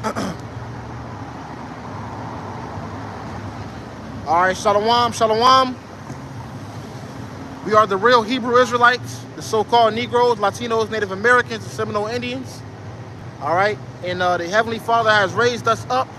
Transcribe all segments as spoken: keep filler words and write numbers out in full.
All right, shalom, shalom. We are the real Hebrew Israelites, the so-called Negroes, Latinos, Native Americans, and Seminole Indians. All right, and uh, the Heavenly Father has raised us up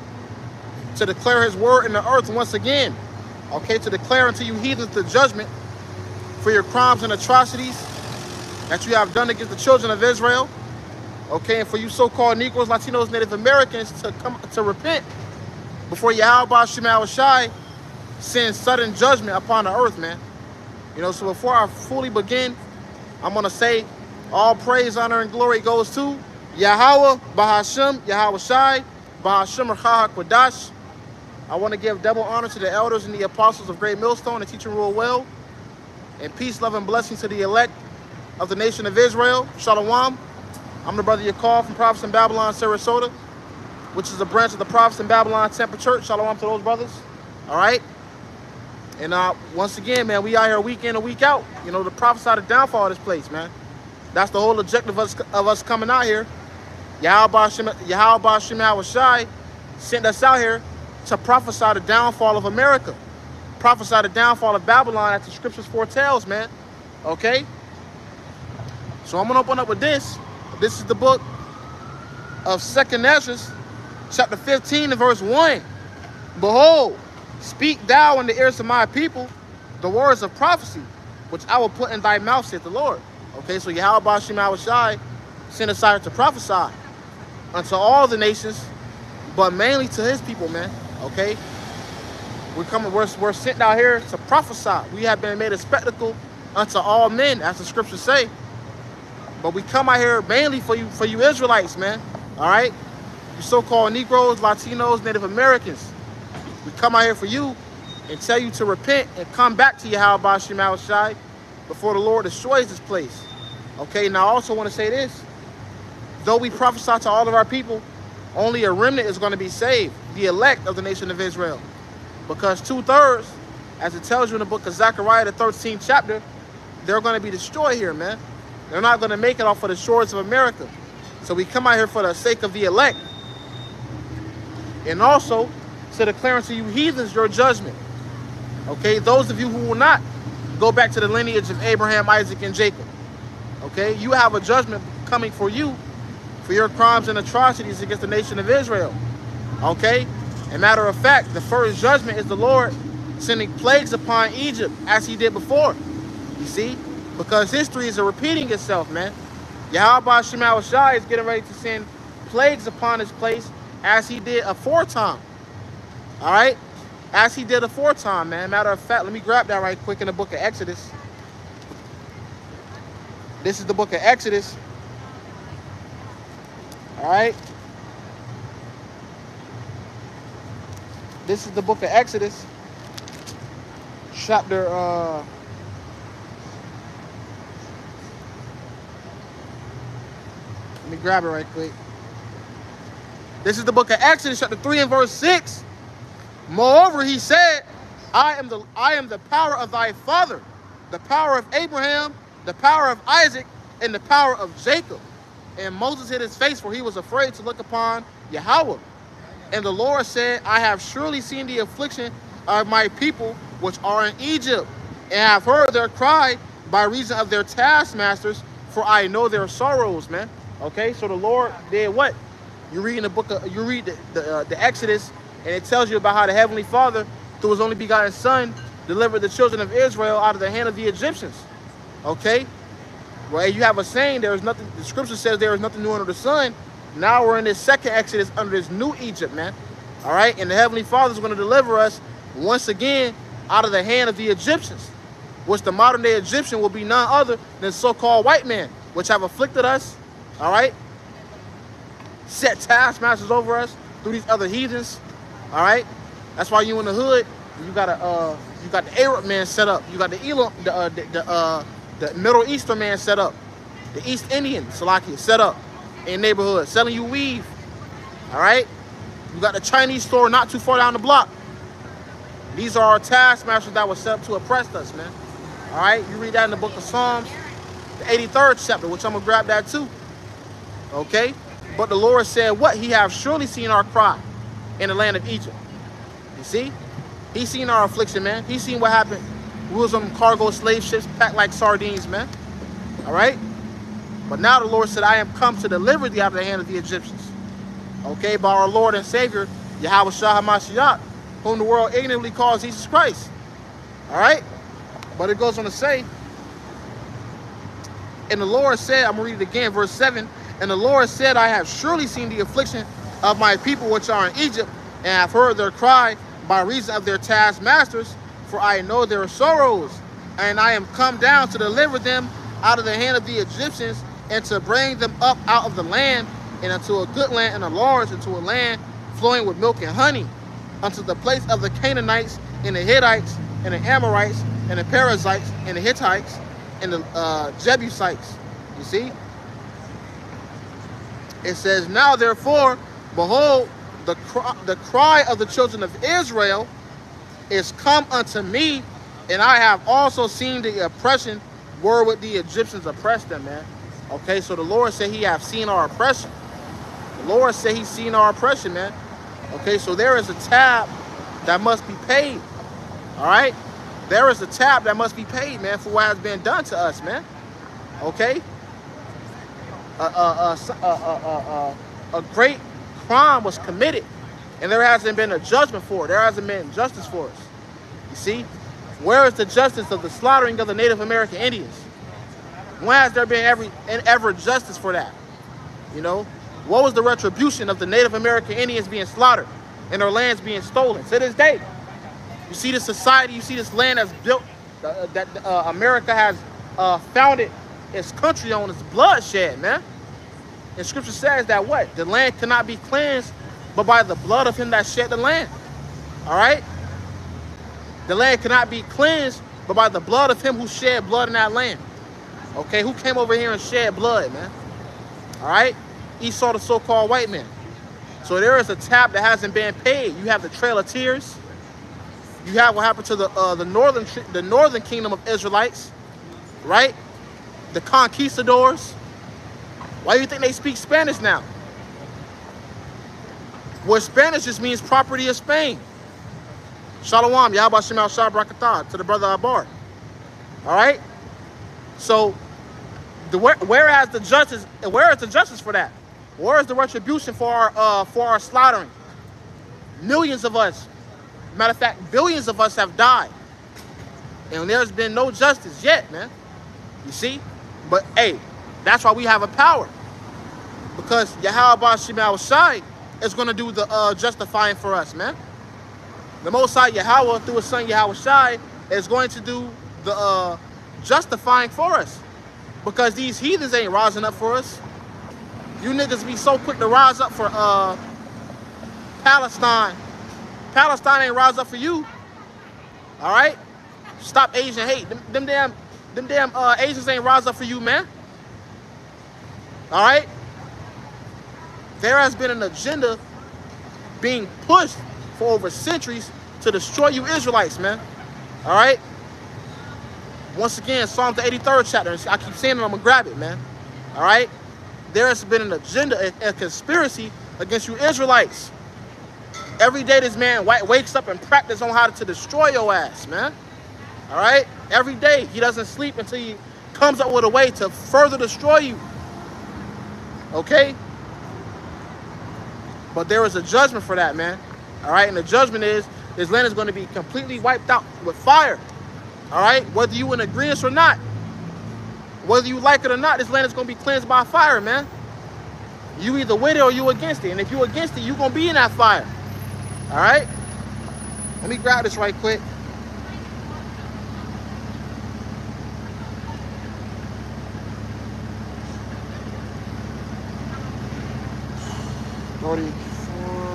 to declare his word in the earth once again. Okay, to declare unto you heathens the judgment for your crimes and atrocities that you have done against the children of Israel. Okay, and for you so-called Negroes, Latinos, Native Americans to come to repent before Yahawah SHAMAIWAN sends sudden judgment upon the earth, man. You know, so before I fully begin, I'm going to say all praise, honor, and glory goes to Yahawah, BAHASHAM, YAHAWASHI, BAHASHAM, RAAHWABAN. I want to give double honor to the elders and the apostles of Great Millstone and teach and rule well. And peace, love, and blessings to the elect of the nation of Israel. Shalom. I'm the brother Yakov from Prophets in Babylon Sarasota, which is a branch of the Prophets in Babylon Tampa Church. Shalom to those brothers. All right. And uh, once again, man, we out here week in and week out, you know, to prophesy the downfall of this place, man. That's the whole objective of us, of us coming out here. Yahawah SHAMAIWAN sent us out here to prophesy the downfall of America. Prophesy the downfall of Babylon as the scriptures foretells, man. Okay? So I'm going to open up with this. This is the book of Second Ezra, chapter fifteen and verse one. Behold, speak thou in the ears of my people the words of prophecy, which I will put in thy mouth, saith the Lord. Okay, so Yahawah SHAMAIWAN sent us out to prophesy unto all the nations, but mainly to his people, man. Okay, we're coming. We're, we're sent out here to prophesy. We have been made a spectacle unto all men, as the scriptures say. But we come out here mainly for you, for you Israelites, man. All right, you so-called Negroes, Latinos, Native Americans. We come out here for you and tell you to repent and come back to Yahawah SHAMAIWAN before the Lord destroys this place. Okay, now I also want to say this. Though we prophesy to all of our people, only a remnant is going to be saved, the elect of the nation of Israel. Because two-thirds, as it tells you in the book of Zechariah, the thirteenth chapter, they're going to be destroyed here, man. They're not going to make it off of the shores of America. So we come out here for the sake of the elect. And also to declare unto you heathens your judgment. Okay, those of you who will not go back to the lineage of Abraham, Isaac, and Jacob. Okay, you have a judgment coming for you for your crimes and atrocities against the nation of Israel. Okay, and matter of fact, the first judgment is the Lord sending plagues upon Egypt as he did before. You see, because history is repeating itself, man. Yahawah SHAMAIWAN is getting ready to send plagues upon this place as he did aforetime. All right, as he did aforetime, man. Matter of fact, let me grab that right quick in the book of Exodus. This is the book of Exodus. All right. This is the book of Exodus, chapter uh let me grab it right quick. This is the book of Exodus, chapter three and verse six. Moreover, he said, I am the I am the power of thy father, the power of Abraham, the power of Isaac, and the power of Jacob. And Moses hid his face, for he was afraid to look upon Yahawah. And the Lord said, I have surely seen the affliction of my people which are in Egypt, and have heard their cry by reason of their taskmasters, for I know their sorrows, man. Okay, so the Lord did what? You read in the book of, you read the, the, uh, the Exodus, and it tells you about how the Heavenly Father, through his only begotten Son, delivered the children of Israel out of the hand of the Egyptians. Okay? Well, you have a saying, there is nothing, the scripture says there is nothing new under the sun. Now we're in this second Exodus under this new Egypt, man. All right? And the Heavenly Father is going to deliver us once again out of the hand of the Egyptians, which the modern day Egyptian will be none other than so-called white men, which have afflicted us, all right? Set taskmasters over us through these other heathens, all right? That's why you in the hood, you got a, uh, you got the Arab man set up, you got the Elam, the, uh, the, the, uh, the Middle Eastern man set up, the East Indian, Salakia, set up in neighborhood, selling you weave, all right? You got the Chinese store not too far down the block. These are our taskmasters that were set up to oppress us, man. All right, you read that in the book of Psalms, the eighty-third chapter, which I'm gonna grab that too. Okay, But the Lord said, what? He have surely seen our cry in the land of Egypt. You see? He seen our affliction, man. He seen what happened. We was on cargo slave ships packed like sardines, man. All right? But now the Lord said, I am come to deliver thee out of the hand of the Egyptians. Okay? By our Lord and Savior, YAHAWASHI HaMashiach, whom the world ignorantly calls Jesus Christ. All right? But it goes on to say, and the Lord said, I'm going to read it again, verse seven, and the Lord said, I have surely seen the affliction of my people which are in Egypt, and have heard their cry by reason of their taskmasters, for I know their sorrows, and I am come down to deliver them out of the hand of the Egyptians, and to bring them up out of the land, and unto a good land, and a large, into a land flowing with milk and honey, unto the place of the Canaanites, and the Hittites, and the Amorites, and the Perizzites, and the Hittites, and the uh, Jebusites. You see? It says, now therefore, behold, the cry, the cry of the children of Israel is come unto me, and I have also seen the oppression wherewith the Egyptians oppressed them, man. Okay, so the Lord said he have seen our oppression. The Lord said he's seen our oppression, man. Okay, so there is a tab that must be paid. All right? There is a tab that must be paid, man, for what has been done to us, man. Okay? Uh, uh, uh, uh, uh, uh, a great crime was committed, and there hasn't been a judgment for it. There hasn't been justice for us. You see? Where is the justice of the slaughtering of the Native American Indians? When has there been every and ever justice for that? You know? What was the retribution of the Native American Indians being slaughtered and their lands being stolen to this day? You see this society, you see this land that's built, uh, that uh, America has uh, founded its country on, its bloodshed, man. And scripture says that what? The land cannot be cleansed but by the blood of him that shed the land. All right? The land cannot be cleansed but by the blood of him who shed blood in that land. Okay? Who came over here and shed blood, man? All right? Esau, the so-called white man. So there is a tab that hasn't been paid. You have the Trail of Tears. You have what happened to the uh, the northern the northern kingdom of Israelites, right? The conquistadors. Why do you think they speak Spanish now? Well, Spanish just means property of Spain. Shalom, Yahawah Shemal Shah Brakatah, to the brother Abar. All right. So, the where, where has the justice? Where is the justice for that? Where is the retribution for our uh, for our slaughtering? Millions of us. Matter of fact, billions of us have died. And there's been no justice yet, man. You see? But, hey, that's why we have a power. Because Yahawah Shemal Shah is going to do the uh, justifying for us, man. The Most High Yahweh, through his son Yahawashi, is going to do the uh, justifying for us. Because these heathens ain't rising up for us. You niggas be so quick to rise up for uh, Palestine. Palestine ain't rise up for you. All right? Stop Asian hate. Them, them damn, them damn uh, Asians ain't rise up for you, man. All right? There has been an agenda being pushed for over centuries to destroy you Israelites, man. All right? Once again, Psalm the eighty-third chapter. I keep saying it, I'm going to grab it, man. All right? There has been an agenda, a, a conspiracy against you Israelites. Every day this man wakes up and practices on how to destroy your ass, man. All right? Every day he doesn't sleep until he comes up with a way to further destroy you. Okay? But there is a judgment for that, man. All right? And the judgment is this land is going to be completely wiped out with fire. All right? Whether you in agreement or not. Whether you like it or not, this land is going to be cleansed by fire, man. You either with it or you against it. And if you against it, you're going to be in that fire. All right? Let me grab this right quick. forty-four.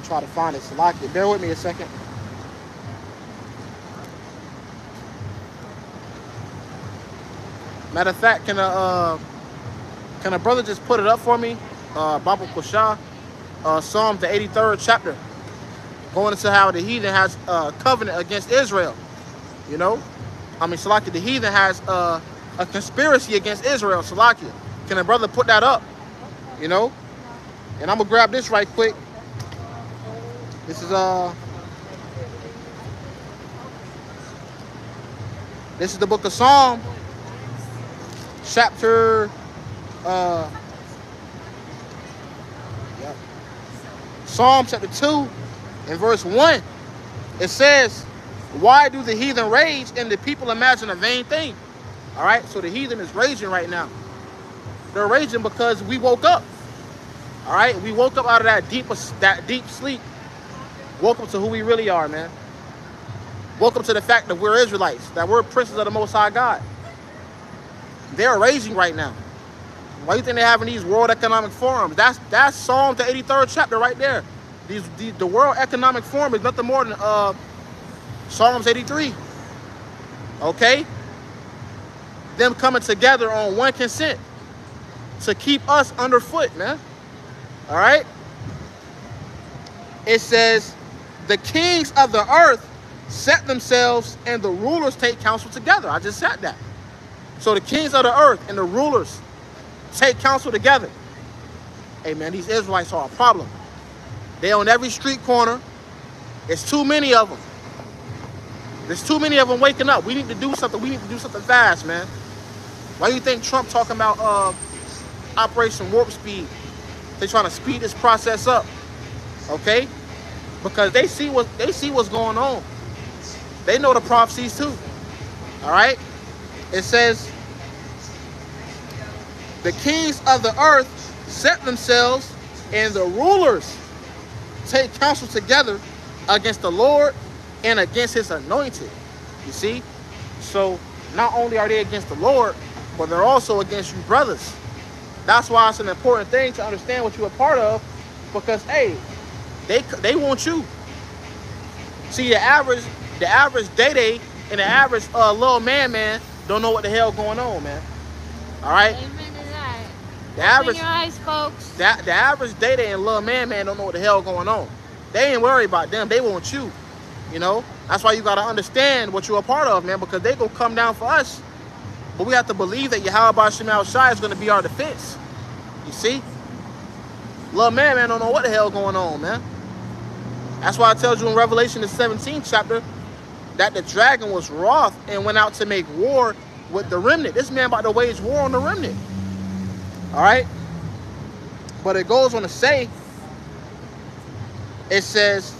me try to find it. Select it. Bear with me a second. Matter of fact, can a uh, can a brother just put it up for me? Uh, Baba Kusha, uh, Psalm the eighty-third chapter, going into how the heathen has a uh, covenant against Israel. You know, I mean, Salakia, the heathen has uh, a conspiracy against Israel. Salakia, can a brother put that up? You know, and I'm gonna grab this right quick. This is uh, this is the book of Psalm. Chapter, uh, yeah. Psalm chapter two and verse one. It says, why do the heathen rage and the people imagine a vain thing? All right, so the heathen is raging right now. They're raging because we woke up. All right, we woke up out of that deep, that deep sleep. Woke up to who we really are, man. Woke up to the fact that we're Israelites, that we're princes of the Most High God. They're raging right now. Why do you think they're having these World Economic Forums? That's that's Psalm the eighty-third chapter right there. These the, the World Economic Forum is nothing more than uh, Psalms eighty-three. Okay? Them coming together on one consent to keep us underfoot, man. All right? It says, the kings of the earth set themselves and the rulers take counsel together. I just said that. So the kings of the earth and the rulers take counsel together. Hey, man, these Israelites are a problem. They on every street corner. There's too many of them. There's too many of them waking up. We need to do something. We need to do something fast, man. Why do you think Trump talking about uh, Operation Warp Speed? They're trying to speed this process up, okay? Because they see what they see what's going on. They know the prophecies too. All right. It says, the kings of the earth set themselves and the rulers take counsel together against the Lord and against his anointed. You see? So not only are they against the Lord, but they're also against you brothers. That's why it's an important thing to understand what you're a part of, because hey, they they want you. See, the average the average day-day and the average uh, little man man don't know what the hell going on, man. All right? Amen to that. The average, Open your eyes, folks. The, the average day-day and little man man don't know what the hell going on. They ain't worried about them. They want you. You know? That's why you got to understand what you're a part of, man, because they going to come down for us. But we have to believe that YAHAWASHI is going to be our defense. You see? Little man man don't know what the hell going on, man. That's why I tell you in Revelation the seventeenth chapter that the dragon was wroth and went out to make war with the remnant. This man about to wage war on the remnant. All right? But it goes on to say, it says,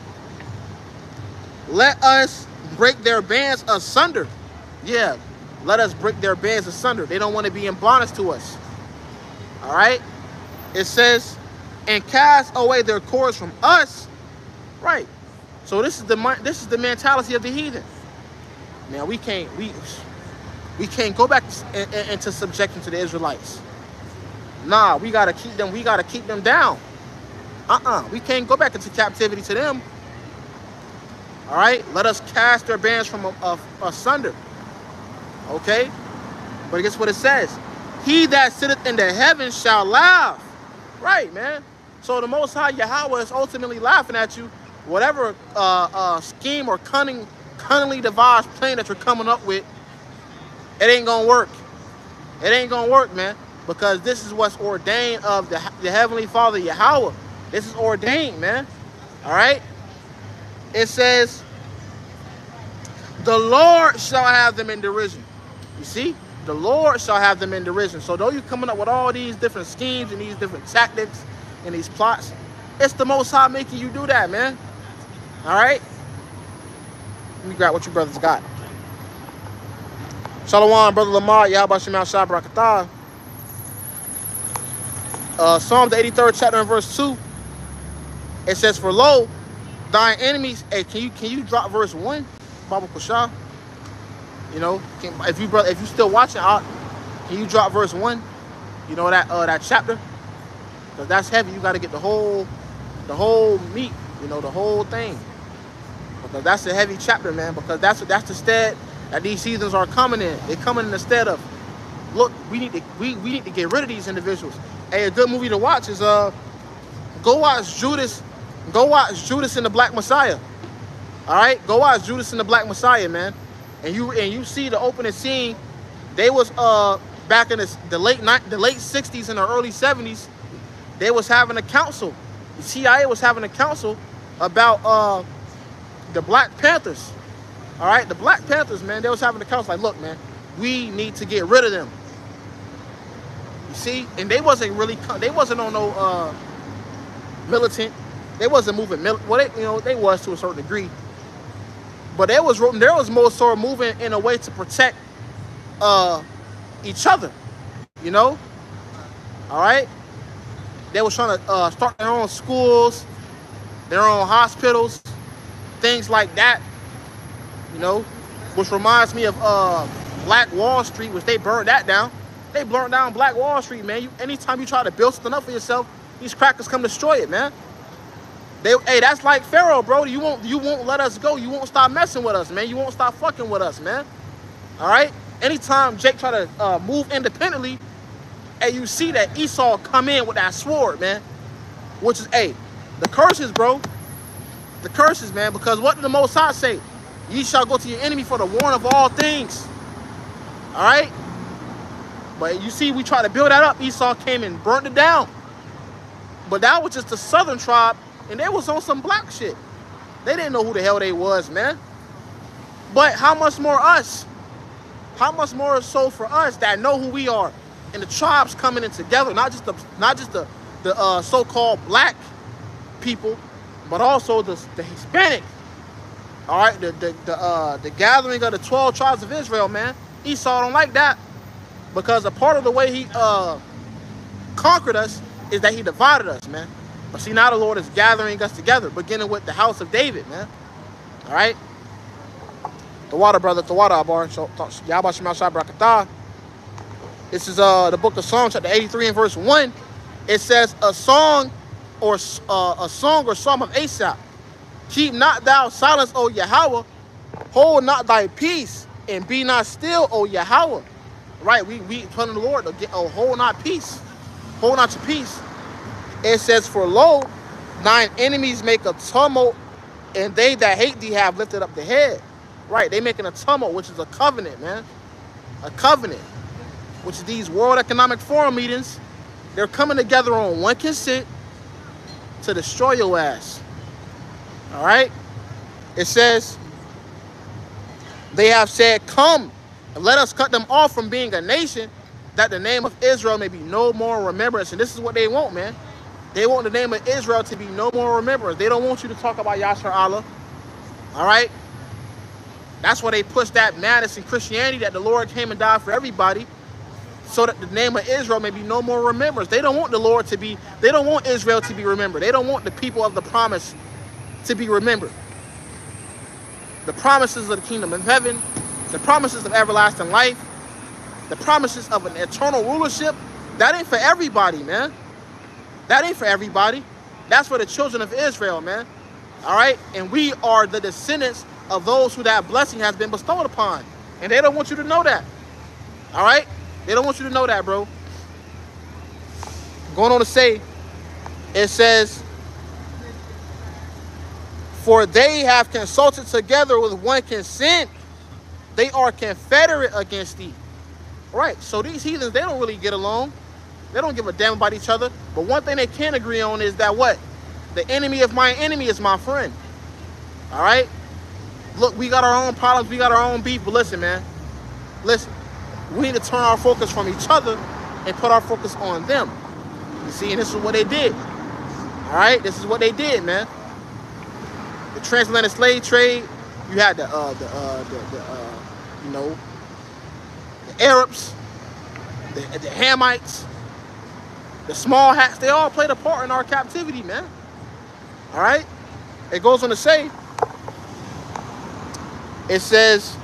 let us break their bands asunder. Yeah, let us break their bands asunder. They don't want to be in bondage to us. All right? It says, and cast away their cords from us. Right. So this is the this is the mentality of the heathen. Now we can't we we can't go back into subjection to the Israelites. Nah, we gotta keep them. We gotta keep them down. Uh-uh. We can't go back into captivity to them. All right. Let us cast their bands from asunder. Okay. But guess what it says? He that sitteth in the heavens shall laugh. Right, man. So the Most High Yahweh is ultimately laughing at you. Whatever uh, uh, scheme or cunning, cunningly devised plan that you're coming up with, it ain't gonna work. It ain't gonna work, man, because this is what's ordained of the, the Heavenly Father Yahweh. This is ordained, man. All right. It says, the Lord shall have them in derision. You see, the Lord shall have them in derision. So though you're coming up with all these different schemes and these different tactics and these plots, it's the Most High making you do that, man. All right? Let me grab what you brothers got. Shalom, Brother Lamar. YAHAWASHI Barakatah. Uh, Psalm the eighty-third chapter and verse two. It says, for lo, thine enemies. Hey, can you can you drop verse one? Baba Kusha? You know, can, if you brother, if you still watching, I'll, can you drop verse one? You know that uh that chapter? Because that's heavy. You got to get the whole the whole meat, you know, the whole thing. Because that's a heavy chapter, man, because that's that's the stead that these heathens are coming in. They're coming in the stead of, look, we need to we, we need to get rid of these individuals. Hey, a good movie to watch is uh go watch Judas, go watch Judas and the Black Messiah. All right, go watch Judas and the Black Messiah, man. And you and you see the opening scene. They was uh back in the, the late night, the late sixties and the early seventies. They was having a council. The C I A was having a council about uh the Black Panthers. All right, the Black Panthers, man. They was having a council like, look, man, we need to get rid of them. You see, and they wasn't really, they wasn't on no uh militant. They wasn't moving. Well, they, you know, they was to a certain degree. But there was there was more sort of moving in a way to protect uh, each other, you know. All right, they was trying to uh, start their own schools, their own hospitals, things like that, you know. Which reminds me of uh, Black Wall Street, which they burned that down. They burned down Black Wall Street, man. You, anytime you try to build something up for yourself, these crackers come destroy it, man. They, hey, that's like Pharaoh, bro. You won't, you won't let us go. You won't stop messing with us, man. You won't stop fucking with us, man. All right. Anytime Jake try to uh, move independently, and you see that Esau come in with that sword, man, which is, hey, the curses, bro. The curses, man. Because what did the Most High say? Ye shall go to your enemy for the warn of all things. All right. But you see, we try to build that up. Esau came and burnt it down. But that was just the southern tribe. And they was on some black shit. They didn't know who the hell they was, man. But how much more us? How much more so for us that know who we are? And the tribes coming in together, not just the not just the, the uh, so-called black people, but also the, the Hispanic. All right, the the the, uh, the gathering of the twelve tribes of Israel, man. Esau don't like that because a part of the way he uh, conquered us is that he divided us, man. But see, now the Lord is gathering us together, beginning with the house of David, man. All right? The water, brother, the water, Abar. YAHAWASHI. This is uh, the book of Psalms, chapter eighty-three and verse one. It says, a song or uh, a song or psalm of Asaph. Keep not thou silence, O Yahweh. Hold not thy peace, and be not still, O Yahweh. Right? We, we put in the Lord, oh, hold not peace. Hold not your peace. It says, for lo, thine enemies make a tumult, and they that hate thee have lifted up the head. Right, they making a tumult, which is a covenant, man. A covenant, which is these World Economic Forum meetings. They're coming together on one consent to destroy your ass. All right? It says, they have said, come, and let us cut them off from being a nation, that the name of Israel may be no more remembrance. And this is what they want, man. They want the name of Israel to be no more remembrance. They don't want you to talk about Yashar Allah. All right? That's why they push that madness in Christianity, that the Lord came and died for everybody, so that the name of Israel may be no more remembrance. They don't want the Lord to be, they don't want Israel to be remembered. They don't want the people of the promise to be remembered. The promises of the kingdom of heaven, the promises of everlasting life, the promises of an eternal rulership, that ain't for everybody, man. That ain't for everybody. That's for the children of Israel, man. All right? And we are the descendants of those who that blessing has been bestowed upon. And they don't want you to know that. All right? They don't want you to know that, bro. Going on to say, it says, for they have consulted together with one consent. They are confederate against thee. All right? So these heathens, they don't really get along. They don't give a damn about each other. But one thing they can agree on is that what? The enemy of my enemy is my friend. All right? Look, we got our own problems. We got our own beef. But listen, man. Listen. We need to turn our focus from each other and put our focus on them. You see, and this is what they did. All right? This is what they did, man. The transatlantic slave trade. You had the, uh, the, uh, the, the uh, you know, the Arabs, the, the Hamites, the small hats, they all played a part in our captivity, man. All right? It goes on to say, it says,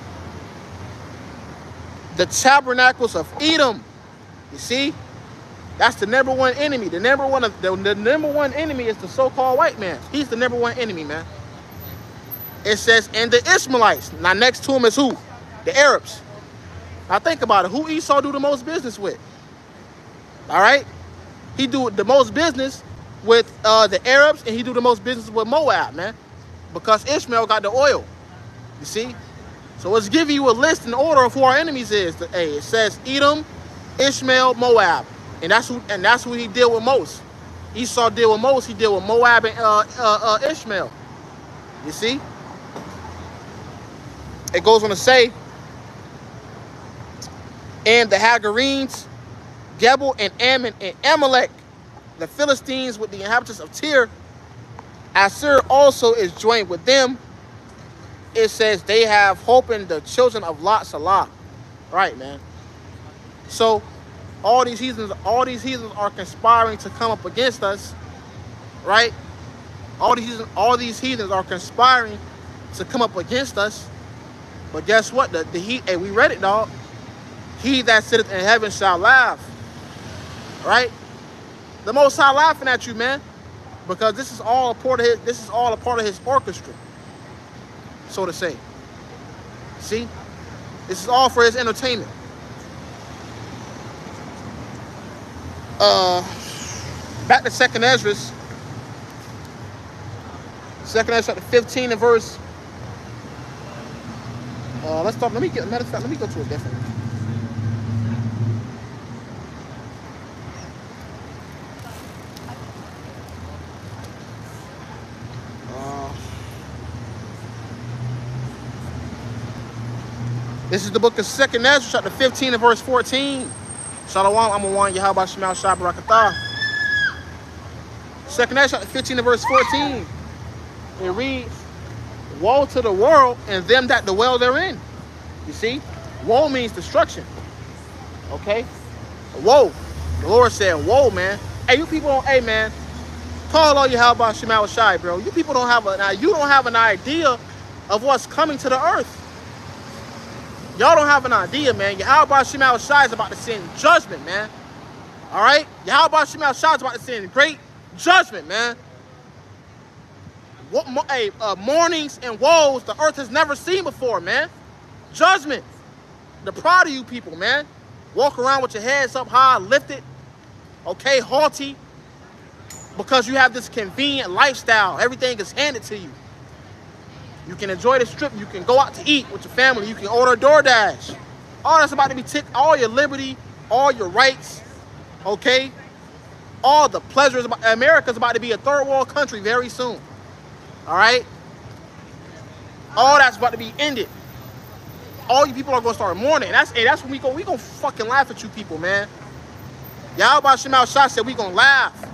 the tabernacles of Edom, you see? That's the number one enemy. The number one, the, the number one enemy is the so-called white man. He's the number one enemy, man. It says, and the Ishmaelites. Now, next to him is who? The Arabs. Now, think about it. Who Esau do the most business with? All right? He do the most business with uh, the Arabs, and he do the most business with Moab, man. Because Ishmael got the oil. You see? So let's give you a list in order of who our enemies is. Hey, it says Edom, Ishmael, Moab. And that's who and that's who he deal with most. Esau deal with most. He deal with Moab and uh, uh, uh, Ishmael. You see? It goes on to say, and the Hagarenes, Gebel and Ammon and Amalek, the Philistines with the inhabitants of Tyre, Assur also is joined with them. It says they have hope in the children of Lot Salah. Right, man. So all these heathens, all these heathens are conspiring to come up against us. Right? All these all these heathens are conspiring to come up against us. But guess what? The, the he, hey, we read it, dog. He that sitteth in heaven shall laugh. Right? The Most High laughing at you, man. Because this is all a part of his, this is all a part of his orchestra, so to say. See? This is all for his entertainment. Uh, back to Second Ezra. Second Ezra chapter fifteen and verse. Uh, let's talk. Let me get. Matter of fact, let me go to a different one. This is the book of Second Ezra, chapter fifteen and verse fourteen. Shalom, I'm a one YAHAWASHI Barakatah. Second Ezra, chapter fifteen and verse fourteen. It reads, woe to the world and them that dwell therein. You see? Woe means destruction. Okay? Woe. The Lord said, woe, man. Hey, you people don't, hey, man. Call all YAHAWASHI, bro. You people don't have a, now you don't have an idea of what's coming to the earth. Y'all don't have an idea, man. YAHAWASHI is about to send judgment, man. All right? YAHAWASHI is about to send great judgment, man. What, hey, uh, mornings and woes the earth has never seen before, man. Judgment. The proud of you people, man. Walk around with your heads up high, lifted, okay, haughty, because you have this convenient lifestyle. Everything is handed to you. You can enjoy the strip. You can go out to eat with your family. You can order DoorDash. All that's about to be ticked. All your liberty, all your rights, okay? All the pleasures. About, America's about to be a third world country very soon. All right? All that's about to be ended. All you people are going to start mourning. That's, hey, that's when we go. We going to fucking laugh at you people, man. YAHAWASHI said we going to laugh.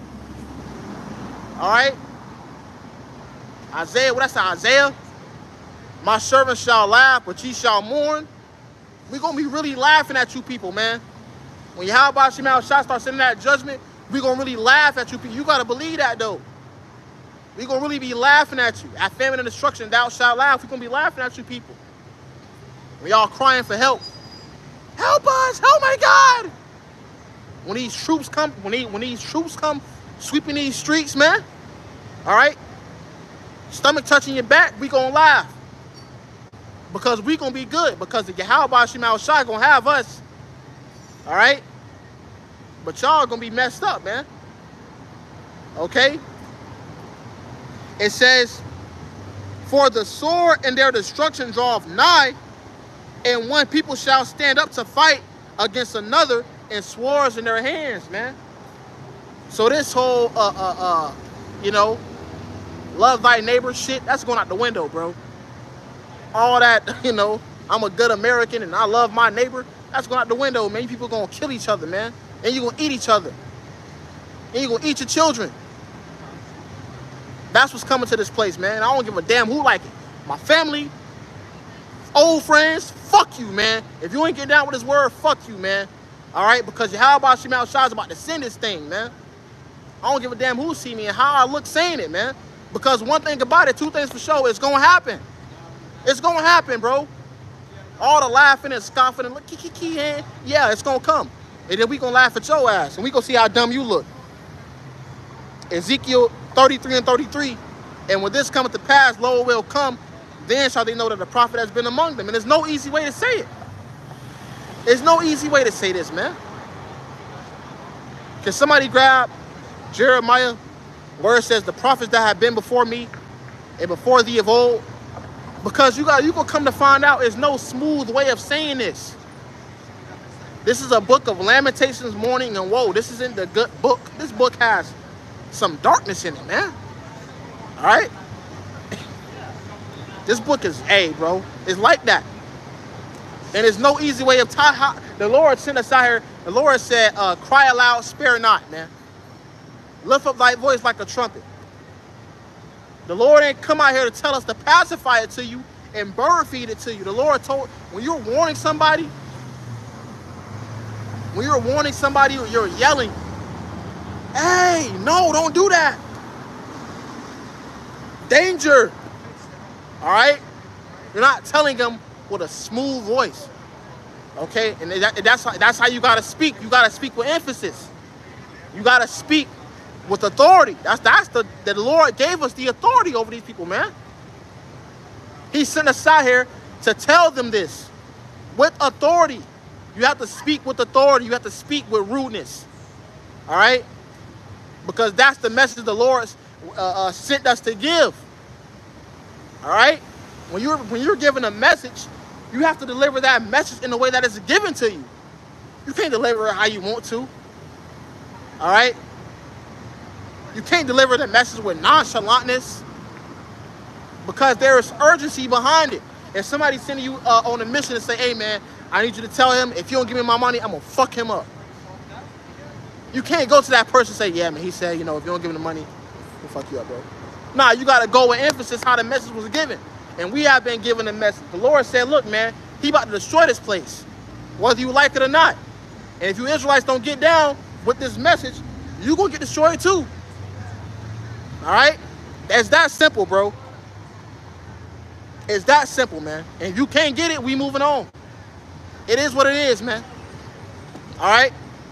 All right? Isaiah, what that's Isaiah? My servants shall laugh, but ye shall mourn. We're going to be really laughing at you people, man. When YAHAWASHI starts sending that judgment, we're going to really laugh at you people. You got to believe that, though. We're going to really be laughing at you. At famine and destruction, thou shalt laugh. We're going to be laughing at you people. We all crying for help. Help us! Oh, my God! When these troops come, when, they, when these troops come sweeping these streets, man, all right? Stomach touching your back, we going to laugh. Because we going to be good. Because the YAHAWASHI going to have us. All right? But y'all going to be messed up, man. Okay? It says, for the sword and their destruction draweth nigh, and one people shall stand up to fight against another, and swords in their hands, man. So this whole, uh, uh, uh, you know, love thy neighbor shit, that's going out the window, bro. All that, you know, I'm a good American and I love my neighbor, that's going out the window, man. You people going to kill each other, man. And you're going to eat each other. And you're going to eat your children. That's what's coming to this place, man. I don't give a damn who like it. My family, old friends, fuck you, man. If you ain't get down with this word, fuck you, man. All right? Because YAHAWASHI is about to send this thing, man. I don't give a damn who see me and how I look saying it, man. Because one thing about it, two things for sure, it's going to happen. It's going to happen, bro. All the laughing and scoffing and look, kiki, yeah, it's going to come. And then we gonna laugh at your ass, and we gonna see how dumb you look. Ezekiel thirty-three and thirty-three. And when this cometh to pass, lo, it will come, then shall they know that the prophet has been among them. And there's no easy way to say it. There's no easy way to say this, man. Can somebody grab Jeremiah, where it says the prophets that have been before me and before thee of old? Because you got you gonna come to find out there's no smooth way of saying this. This is a book of lamentations, mourning, and woe. This isn't the good book. This book has some darkness in it, man. All right? This book is, hey, bro, it's like that. And there's no easy way of time. The Lord sent us out here. The Lord said, uh, cry aloud, spare not, man. Lift up thy voice like a trumpet. The Lord ain't come out here to tell us to pacify it to you and bird feed it to you. The Lord told, when you're warning somebody, when you're warning somebody, you're yelling, hey, no, don't do that. Danger. All right? You're not telling them with a smooth voice. Okay? And that, that's, how, that's how you got to speak. You got to speak with emphasis. You got to speak with authority. That's, that's the, the Lord gave us the authority over these people, man. He sent us out here to tell them this with authority. You have to speak with authority. You have to speak with rudeness. All right? Because that's the message the Lord uh, uh, sent us to give. All right? When you're, when you're giving a message, you have to deliver that message in the way that it's given to you. You can't deliver it how you want to. All right? You can't deliver the message with nonchalantness because there is urgency behind it. If somebody's sending you uh, on a mission and say, hey, man, I need you to tell him, if you don't give me my money, I'm going to fuck him up. You can't go to that person and say, yeah, man, he said, you know, if you don't give him the money, we'll fuck you up, bro. Nah, you got to go with emphasis how the message was given. And we have been given the message. The Lord said, look, man, he about to destroy this place, whether you like it or not. And if you Israelites don't get down with this message, you're going to get destroyed too. All right? It's that simple, bro. It's that simple, man. And if you can't get it, we moving on. It is what it is, man. All right?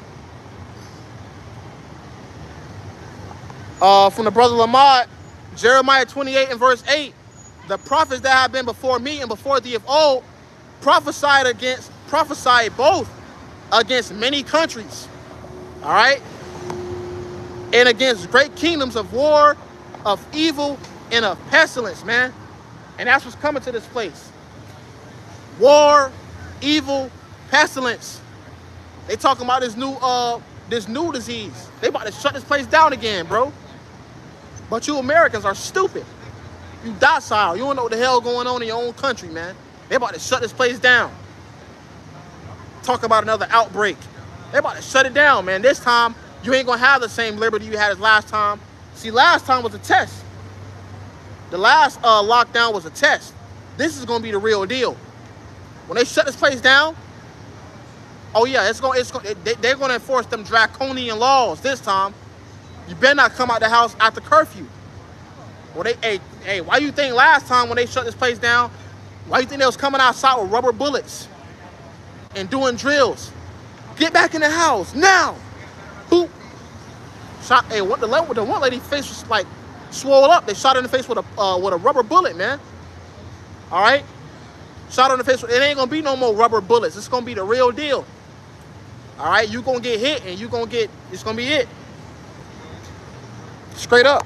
Uh, from the brother Lamad, Jeremiah twenty-eight and verse eight. The prophets that have been before me and before thee of old prophesied against, prophesied both against many countries. All right? And against great kingdoms of war, of evil, and of pestilence, man. And that's what's coming to this place. War, evil, pestilence. They talking about this new uh this new disease. They about to shut this place down again, bro. But you Americans are stupid. You docile. You don't know what the hell going on in your own country, man. They about to shut this place down. Talk about another outbreak. They about to shut it down, man. This time, you ain't gonna have the same liberty you had as last time. See, last time was a test. The last uh, lockdown was a test. This is gonna be the real deal. When they shut this place down, oh yeah, it's gonna, it's gonna, they, they're gonna enforce them draconian laws this time. You better not come out the house after curfew. Well, they, hey, hey, why you think last time when they shut this place down, why you think they was coming outside with rubber bullets and doing drills? Get back in the house now. Boop. Shot. Hey, what the, the one lady's face was like swole up. They shot her in the face with a uh, with a rubber bullet, man. All right. Shot her in the face. It ain't gonna be no more rubber bullets. It's gonna be the real deal. All right. You gonna get hit, and you gonna get. It's gonna be it. Straight up.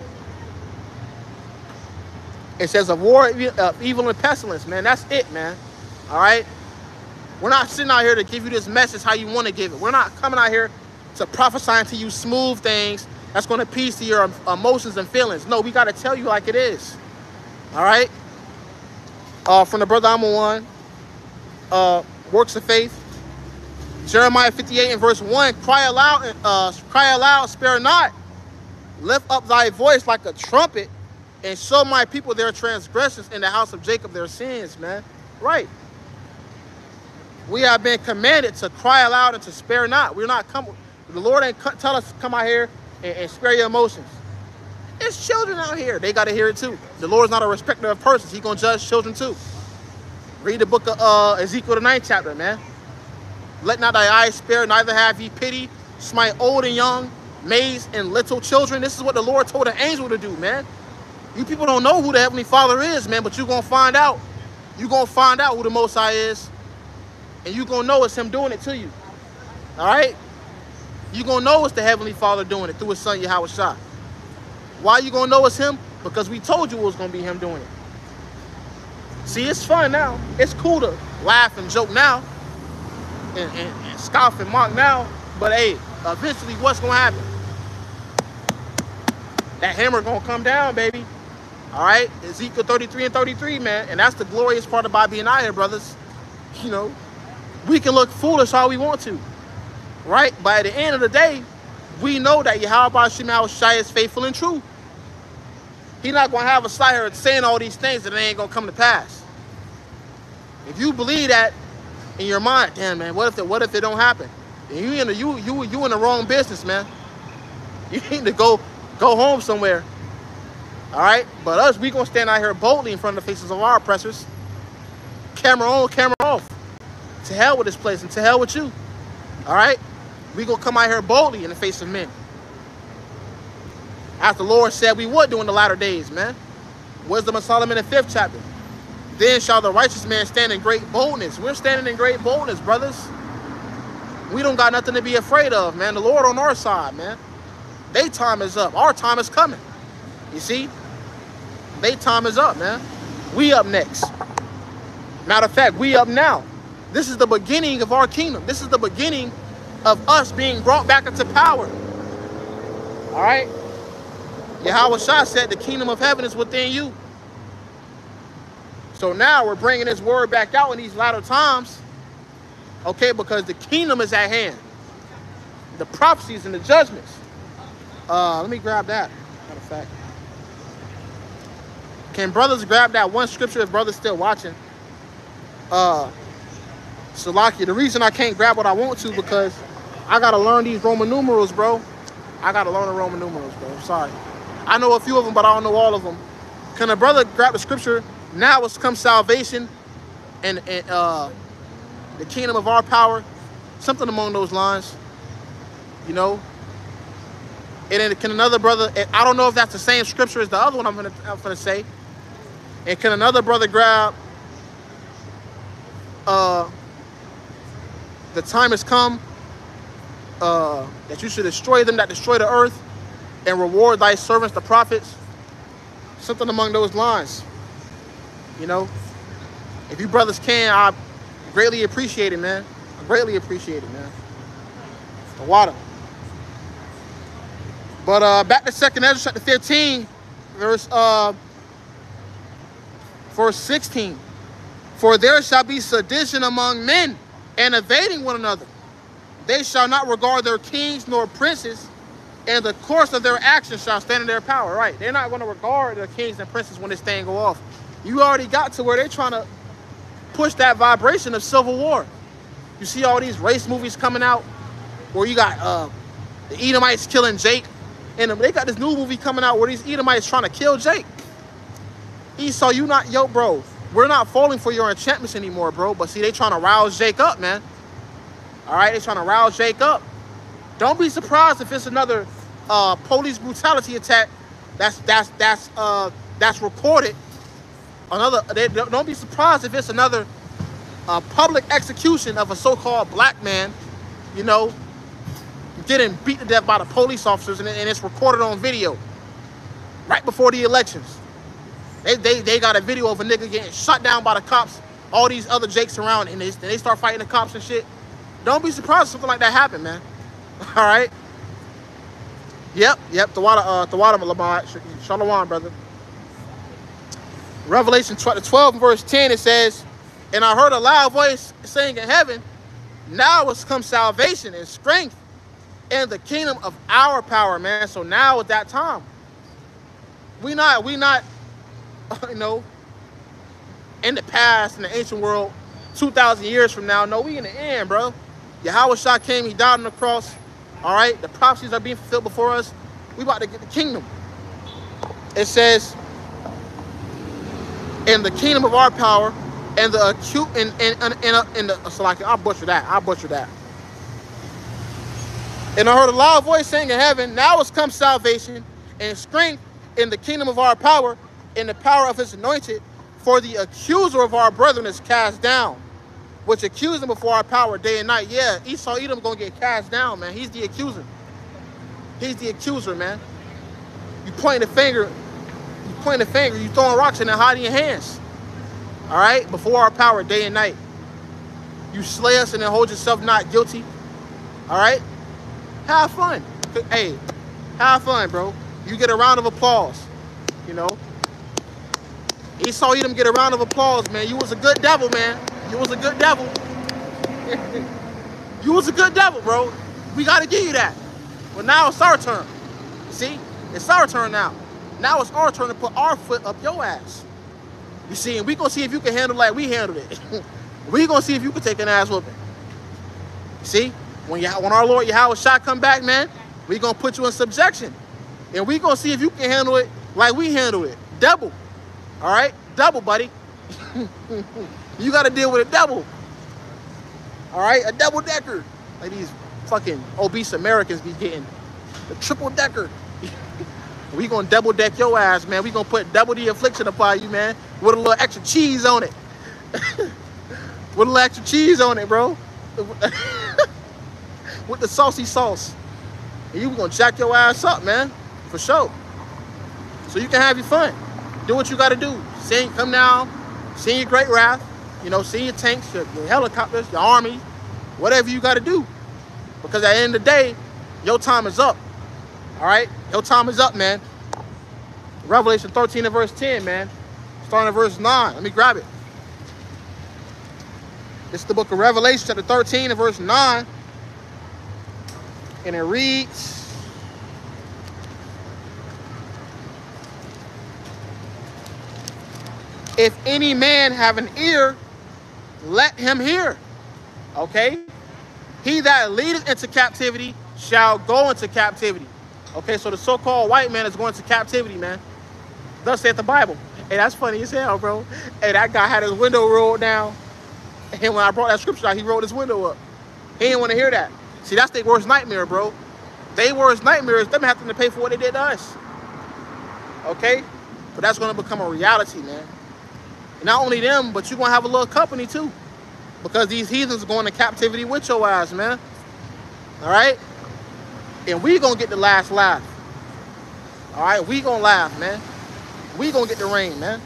It says a war of evil and pestilence, man. That's it, man. All right? We're not sitting out here to give you this message how you want to give it. We're not coming out here to prophesy to you smooth things that's going to appease to your emotions and feelings. No, we got to tell you like it is. All right? Uh, from the brother I'm one, uh, works of faith. Jeremiah fifty-eight and verse one, cry aloud, uh, cry aloud, spare not. Lift up thy voice like a trumpet, and show my people their transgressions, in the house of Jacob their sins, man. Right. We have been commanded to cry aloud and to spare not. We're not coming. The Lord ain't tell us to come out here and, and spare your emotions. It's children out here. They got to hear it too. The Lord's not a respecter of persons. He's going to judge children too. Read the book of uh, Ezekiel, the ninth chapter, man. Let not thy eyes spare, neither have ye pity. Smite old and young, maids and little children. This is what the Lord told an angel to do, man. You people don't know who the Heavenly Father is, man, but you're going to find out. You're going to find out who the Most High is, and you're going to know it's him doing it to you. All right? You're going to know it's the Heavenly Father doing it through his son, Yahawashi. Why you going to know it's him? Because we told you it was going to be him doing it. See, it's fun now. It's cool to laugh and joke now and, and, and scoff and mock now. But, hey, eventually what's going to happen? That hammer going to come down, baby. All right? Ezekiel thirty-three and thirty-three, man. And that's the glorious part about being out here, brothers. You know, we can look foolish all we want to. Right? But at the end of the day, we know that Yahweh Shai is faithful and true. He's not going to have a sire saying all these things that they ain't going to come to pass. If you believe that in your mind, damn, man, what if it, what if it don't happen? And you in the, you, you, you in the wrong business, man. You need to go, go home somewhere. All right? But us, we going to stand out here boldly in front of the faces of our oppressors. Camera on, camera off. To hell with this place and to hell with you. All right? We going to come out here boldly in the face of men. As the Lord said we would do in the latter days, man. Wisdom of Solomon, the fifth chapter. Then shall the righteous man stand in great boldness. We're standing in great boldness, brothers. We don't got nothing to be afraid of, man. The Lord on our side, man. Their time is up. Our time is coming. You see? Their time is up, man. We up next. Matter of fact, we up now. This is the beginning of our kingdom. This is the beginning of us being brought back into power. All right? Yahawashi said the kingdom of heaven is within you. So now we're bringing this word back out in these latter times. Okay, because the kingdom is at hand. The prophecies and the judgments. Uh, let me grab that. Matter of fact. Can brothers grab that one scripture if brothers still watching? Uh, Salakia, the reason I can't grab what I want to because I got to learn these Roman numerals, bro. I got to learn the Roman numerals, bro. I'm sorry. I know a few of them, but I don't know all of them. Can a brother grab the scripture? Now it's come salvation and, and uh, the kingdom of our power. Something along those lines. You know? And then can another brother, I don't know if that's the same scripture as the other one I'm going I'm to say. And can another brother grab uh, the time has come uh, that you should destroy them that destroy the earth and reward thy servants, the prophets. Something among those lines. You know, if you brothers can, I greatly appreciate it, man. I greatly appreciate it, man. The water. But uh, back to Second Ezra chapter fifteen, verse uh, verse sixteen. For there shall be sedition among men, and evading one another. They shall not regard their kings nor princes, and the course of their actions shall stand in their power. Right? They're not going to regard their kings and princes when this thing go off. You already got to where they're trying to push that vibration of civil war. You see all these race movies coming out where you got uh, the Edomites killing Jake. And they got this new movie coming out where these Edomites trying to kill Jake. Esau, you not, yo, bro, we're not falling for your enchantments anymore, bro. But see, they trying to rouse Jake up, man. All right, they trying to rouse Jake up. Don't be surprised if it's another uh, police brutality attack that's that's that's uh, that's recorded. Another, they, don't be surprised if it's another uh, public execution of a so-called black man, you know, getting beat to death by the police officers, and, and it's recorded on video right before the elections. They, they, they got a video of a nigga getting shot down by the cops, all these other Jakes around, and they, and they start fighting the cops and shit. Don't be surprised if something like that happened, man. All right? Yep, yep, the water, uh, the water, Shalom, brother. Revelation twelve, verse ten, it says, and I heard a loud voice saying in heaven, now has come salvation and strength and the kingdom of our power, man. So now at that time, we not, we not, you know, in the past, in the ancient world, two thousand years from now. No, we in the end, bro. Yahawashi came, he died on the cross. All right, the prophecies are being fulfilled before us. We about to get the kingdom. It says, in the kingdom of our power, And the acute and and and, and, and the so like I'll butcher that. I'll butcher that. And I heard a loud voice saying in heaven, now has come salvation and strength in the kingdom of our power, in the power of his anointed, for the accuser of our brethren is cast down, which accused them before our power day and night. Yeah, Esau Edom gonna get cast down, man. He's the accuser. He's the accuser, man. You point the finger, you point the finger, you throwing rocks and then hiding your hands. All right, before our power day and night. You slay us and then hold yourself not guilty. All right, have fun. Hey, have fun, bro. You get a round of applause, you know. Esau Edom get a round of applause, man. You was a good devil, man. You was a good devil. You was a good devil, bro. We got to give you that. But now it's our turn. See? It's our turn now. Now it's our turn to put our foot up your ass. You see? And we going to see if you can handle it like we handled it. We going to see if you can take an ass whooping. See? When, you, when our Lord YAHAWASHI come back, man, we going to put you in subjection. And we going to see if you can handle it like we handle it. Double. All right? Double, buddy. You got to deal with a double. All right? A double decker. Like these fucking obese Americans be getting. The triple decker. We going to double deck your ass, man. We going to put double the affliction upon you, man. With a little extra cheese on it. With a little extra cheese on it, bro. With the saucy sauce. And you going to jack your ass up, man. For sure. So you can have your fun. Do what you got to do. Sing, come down. Send your great wrath. You know, send your tanks, your, your helicopters, your army. Whatever you got to do. Because at the end of the day, your time is up. All right? Your time is up, man. Revelation thirteen and verse ten, man. Starting at verse nine. Let me grab it. It's the book of Revelation, chapter thirteen and verse nine. And it reads, if any man have an ear, let him hear. Okay? He that leadeth into captivity shall go into captivity. Okay, so the so-called white man is going to captivity, man. Thus saith the Bible. Hey, that's funny as hell, bro. Hey, that guy had his window rolled down. And when I brought that scripture out, he rolled his window up. He didn't want to hear that. See, that's their worst nightmare, bro. Their worst nightmare is them having to pay for what they did to us. Okay? But that's going to become a reality, man. And not only them, but you're going to have a little company, too. Because these heathens are going to captivity with your ass, man. All right? And we going to get the last laugh. All right? We going to laugh, man. We going to get the rain, man.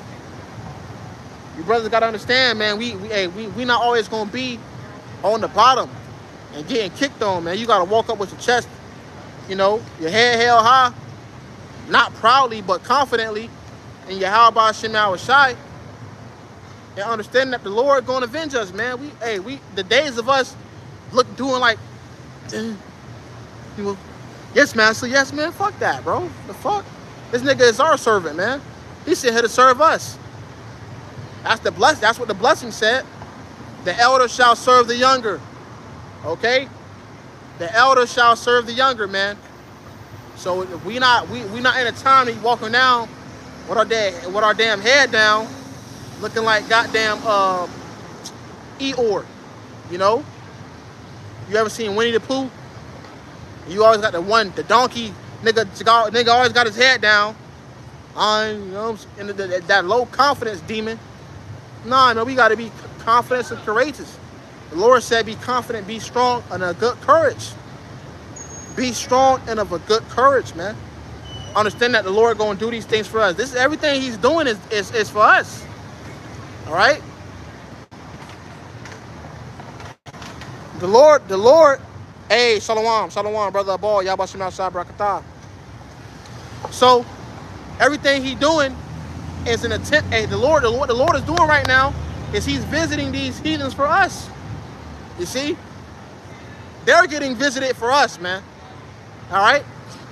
You brothers got to understand, man. We, we, hey, we, we not always going to be on the bottom and getting kicked on, man. You got to walk up with your chest, you know, your head held high. Not proudly, but confidently. And your how about SHAMAIWAN. And understanding that the Lord going to avenge us, man. We, hey, we, the days of us look doing like, you know, yes, master, yes, man. Fuck that, bro. The fuck? This nigga is our servant, man. He's sitting here to serve us. That's the bless. That's what the blessing said. The elder shall serve the younger. Okay? The elder shall serve the younger, man. So if we not we we not in a time to be walking down with our damn with our damn head down, looking like goddamn uh, Eeyore. You know? You ever seen Winnie the Pooh? You always got the one, the donkey nigga. Nigga always got his head down. On you know, in the, the, that low confidence demon. Nah, no, we got to be confident and courageous. The Lord said, be confident, be strong, and of good courage. Be strong and of a good courage, man. Understand that the Lord going to do these things for us. This is everything he's doing is, is, is for us. All right? The Lord, the Lord, hey, shalom, shalom, brother Abal, Yahawashim outside Barakatah. So, everything he's doing is an attempt. Hey, the Lord, the Lord, the Lord is doing right now is he's visiting these heathens for us. You see? They're getting visited for us, man. All right?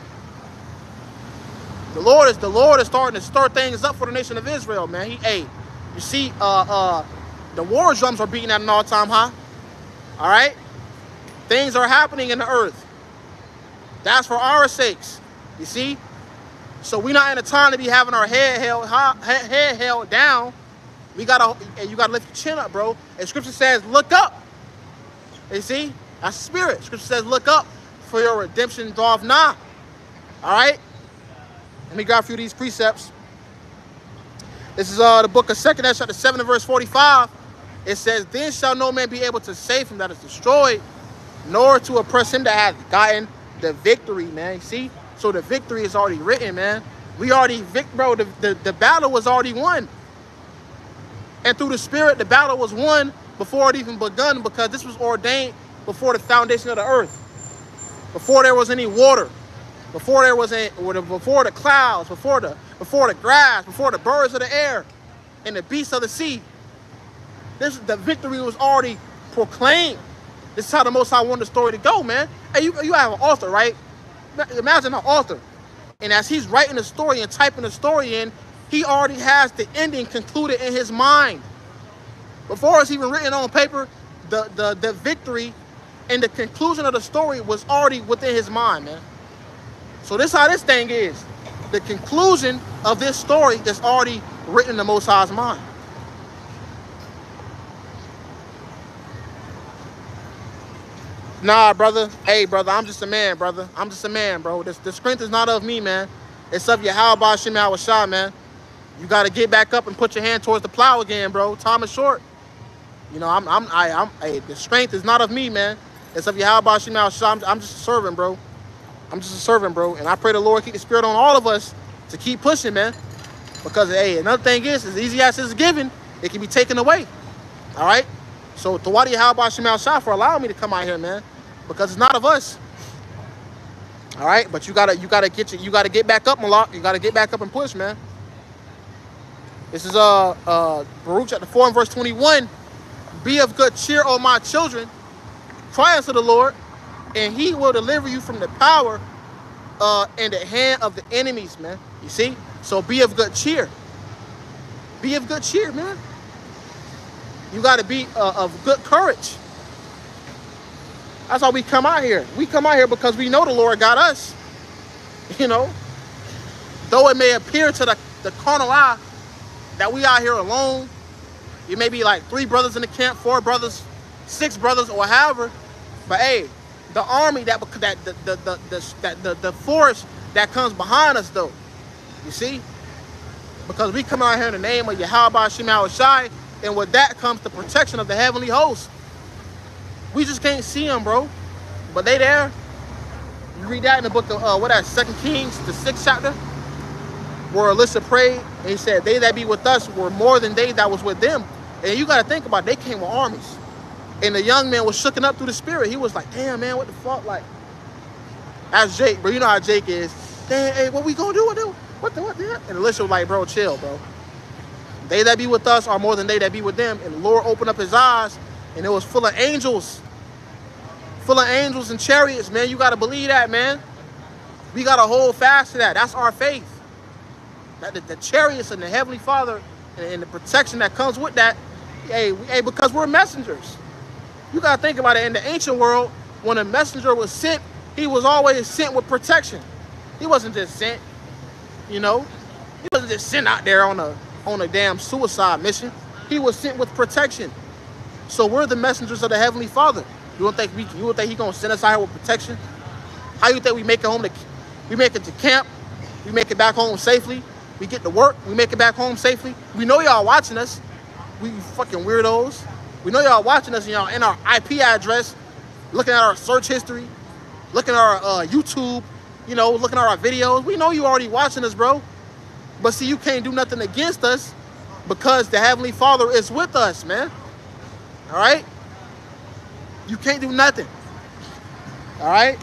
The Lord is the Lord is starting to stir things up for the nation of Israel, man. He, hey, you see, uh, uh, the war drums are beating at an all-time high. All right? Things are happening in the earth. That's for our sakes. You see? So we're not in a time to be having our head held high, head held down. We gotta, and you gotta lift your chin up, bro. And Scripture says, look up. You see? That's spirit. Scripture says, look up, for your redemption draweth nigh. All right? Let me grab a few of these precepts. This is uh, the book of Second, chapter seven, and verse forty-five. It says, then shall no man be able to save him that is destroyed, nor to oppress him that hath gotten the victory, man. You see? So the victory is already written, man. We already, vic bro, the, the, the battle was already won. And through the Spirit, the battle was won before it even begun, because this was ordained before the foundation of the earth, before there was any water, before there was a, before the clouds, before the, before the grass, before the birds of the air, and the beasts of the sea. This, the victory was already proclaimed. This is how the Most High wanted the story to go, man. Hey, you, you have an author, right? Imagine an author. And as he's writing the story and typing the story in, he already has the ending concluded in his mind. Before it's even written on paper, the, the, the victory and the conclusion of the story was already within his mind, man. So this is how this thing is. The conclusion of this story is already written in the Most High's mind. Nah, brother. Hey, brother, I'm just a man, brother. I'm just a man, bro. This, the strength is not of me, man. It's of Yahawah, SHAMAIWAN, man. You got to get back up and put your hand towards the plow again, bro. Time is short. You know, I'm, I'm, I, I'm, hey, the strength is not of me, man. It's of Yahawah, SHAMAIWAN. I'm, I'm just a servant, bro. I'm just a servant, bro. And I pray the Lord keep the spirit on all of us to keep pushing, man. Because, hey, another thing is, as easy as it's given, it can be taken away. All right? So, Tawadi Yahawah, SHAMAIWAN, for allowing me to come out here, man. Because it's not of us. All right? But you got to, you got to get you, you got to get back up, Malak. You got to get back up and push, man. This is uh, uh, Baruch chapter four and verse twenty-one. Be of good cheer, O my children. Cry unto the Lord, and he will deliver you from the power uh, and the hand of the enemies, man. You see? So be of good cheer. Be of good cheer, man. You got to be uh, of good courage. That's why we come out here. We come out here because we know the Lord got us. You know? Though it may appear to the, the carnal eye that we out here alone. You may be like three brothers in the camp, four brothers, six brothers, or however. But hey, the army that that the the the the, that, the, the force that comes behind us, though, you see, because we come out here in the name of Yahawah, SHAMAIWAN, and with that comes the protection of the heavenly host. We just can't see them, bro, but they there. You read that in the book of uh, what that Second Kings, the sixth chapter, where Alyssa prayed and he said, "They that be with us were more than they that was with them." And you got to think about it, they came with armies. And the young man was shooken up through the spirit. He was like, damn, man, what the fuck? Like, that's Jake, bro. You know how Jake is. Damn, hey, what we going to do with them? What the, what the? And Alyssa was like, bro, chill, bro. They that be with us are more than they that be with them. And the Lord opened up his eyes, and it was full of angels. Full of angels and chariots, man. You got to believe that, man. We got to hold fast to that. That's our faith. That the, the chariots and the Heavenly Father and, and the protection that comes with that, hey, we, hey, because we're messengers. You got to think about it. In the ancient world, when a messenger was sent, he was always sent with protection. He wasn't just sent, you know. He wasn't just sent out there on a, on a damn suicide mission. He was sent with protection. So we're the messengers of the Heavenly Father. You don't think we? You don't think He's gonna send us out here with protection? How you think we make it home? To, we make it to camp. We make it back home safely. We get to work. We make it back home safely. We know y'all watching us. We fucking weirdos. We know y'all watching us, and y'all in our I P address, looking at our search history, looking at our uh, YouTube, you know, looking at our videos. We know you already watching us, bro. But see, you can't do nothing against us because the Heavenly Father is with us, man. All right? You can't do nothing. All right?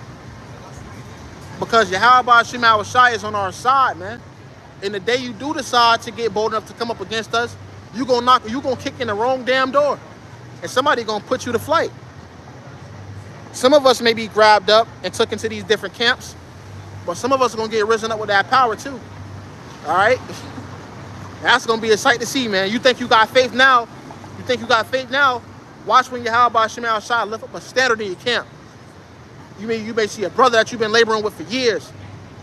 Because Yahawah, SHAMAIWAN is on our side, man. And the day you do decide to get bold enough to come up against us, you gonna knock, you gonna kick in the wrong damn door. And somebody gonna put you to flight. Some of us may be grabbed up and took into these different camps, but some of us are gonna get risen up with that power too. All right? That's gonna be a sight to see, man. You think you got faith now? You think you got faith now? Watch when Yahawah, SHAMAIWAN lift up a standard in your camp. You may, you may see a brother that you've been laboring with for years.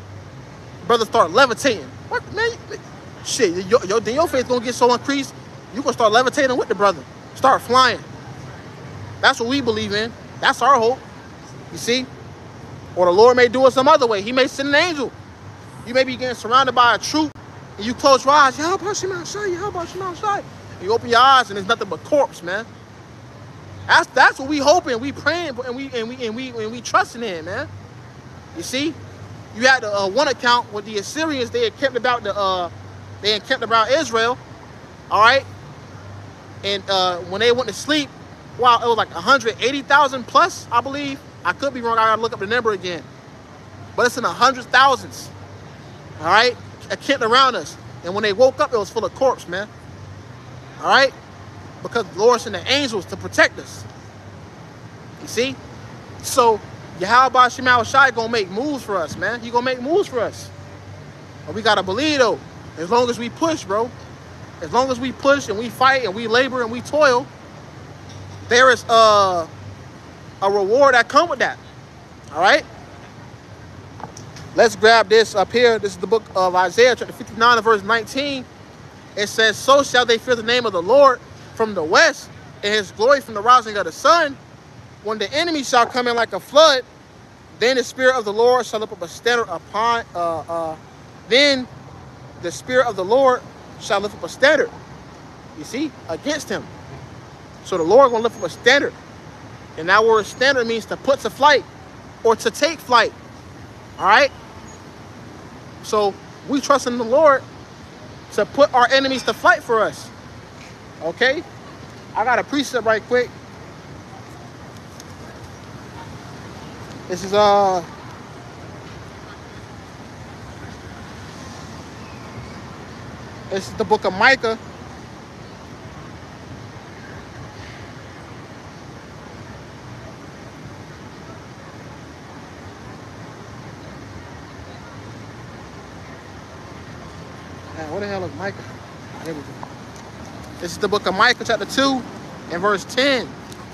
Brother start levitating. What, man? Shit, your, your, then your faith gonna get so increased, You can start levitating with the brother. Start flying. That's what we believe in. That's our hope. You see? Or the Lord may do it some other way. He may send an angel. You may be getting surrounded by a troop, and you close your eyes. And you open your eyes, and there's nothing but corpse, man. That's that's what we hoping, we praying, and we and we and we and we trusting in, man. You see? You had the uh, one account with the Assyrians. They had kept about the uh, they had kept about Israel. All right. And uh, when they went to sleep, wow, it was like one hundred eighty thousand plus, I believe. I could be wrong. I gotta look up the number again. But it's in the hundred thousands. All right, kept around us. And when they woke up, it was full of corpse, man. All right, because the Lord sent the angels to protect us. You see? So Yahawah Shai gonna make moves for us, man. He gonna make moves for us. But we gotta believe though. As long as we push, bro. As long as we push and we fight and we labor and we toil, there is uh, a reward that comes with that. All right? Let's grab this up here. This is the book of Isaiah, chapter fifty-nine, and verse nineteen. It says, so shall they fear the name of the Lord from the west, and his glory from the rising of the sun. When the enemy shall come in like a flood, then the Spirit of the Lord shall lift up a standard upon, uh, uh, then the Spirit of the Lord shall lift up a standard, you see, against him. So the Lord gonna lift up a standard. And that word standard means to put to flight or to take flight. All right? So we trust in the Lord to put our enemies to flight for us. Okay? I got a precept right quick. This is uh This is the book of Micah. Man, what the hell is Micah? Oh, here we go. This is the book of Micah, chapter two, and verse ten.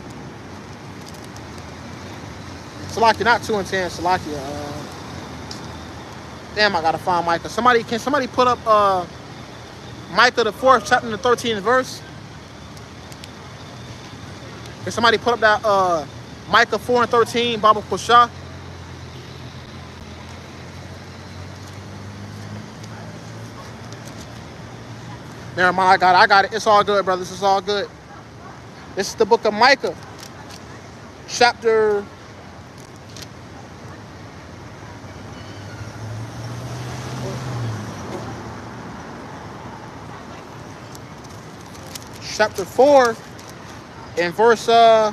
Salakia, not two and ten. Salakia. Uh, damn, I gotta find Micah. Somebody, can somebody put up uh, Micah the fourth chapter and the thirteenth verse? Can somebody put up that uh, Micah four and thirteen, Baba Kusha? Never mind, I got it. I got it. It's all good, brothers. It's all good. This is the book of Micah, chapter chapter four and verse uh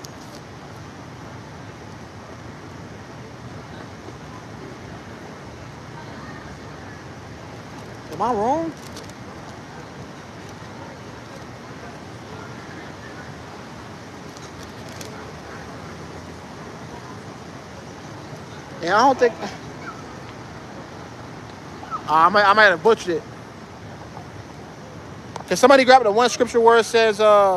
am I wrong? Yeah, I don't think uh, I might I might have butchered it. Can somebody grab the one scripture where it says, uh,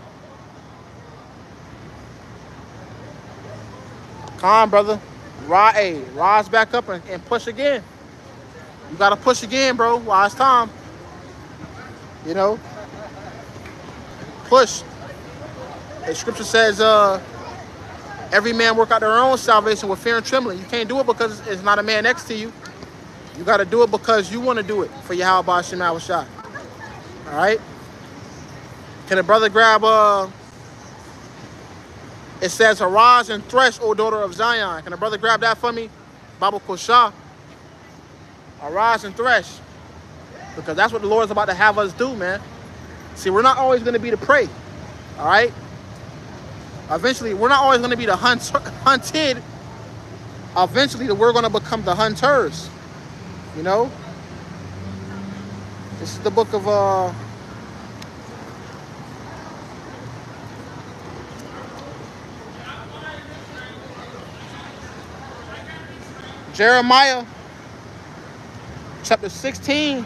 come on, brother. Ra, hey, rise back up and, and push again. You got to push again, bro, while it's time. You know? Push. The scripture says, uh, every man work out their own salvation with fear and trembling. You can't do it because it's not a man next to you. You got to do it because you want to do it for Yahawah Shai. All right. Can a brother grab, uh, it says, arise and thresh, O daughter of Zion. Can a brother grab that for me? Baba Kusha. Arise and thresh. Because that's what the Lord's about to have us do, man. See, we're not always going to be the prey. All right. Eventually, we're not always going to be the hunt hunted. Eventually, we're going to become the hunters. You know? This is the book of uh, Jeremiah, chapter sixteen,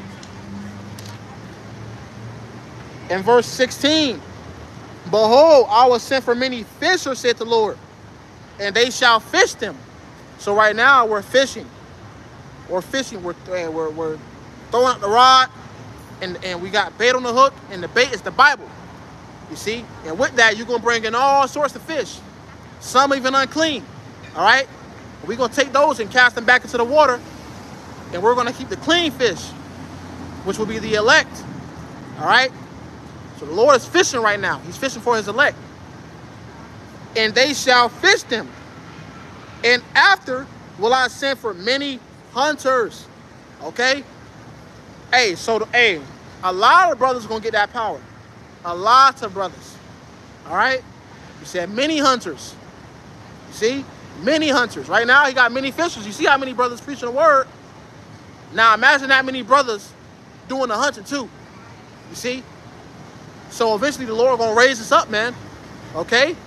and verse sixteen. Behold, I will send for many fishers, said the Lord, and they shall fish them. So right now we're fishing. We're fishing. We're we're, we're throwing out the rod. and, and we got bait on the hook, and the bait is the Bible. You see? And with that, you're going to bring in all sorts of fish, some even unclean. All right? We're going to take those and cast them back into the water, and we're going to keep the clean fish, which will be the elect. All right? So the Lord is fishing right now. He's fishing for his elect. And they shall fish them. And after will I send for many hunters. Okay? Hey, so, the, hey, a lot of brothers are going to get that power. A lot of brothers. All right? He said many hunters. You see? Many hunters. Right now, he got many fishers. You see how many brothers preaching the word? Now, imagine that many brothers doing the hunting too. You see? So eventually, the Lord going to raise us up, man. Okay?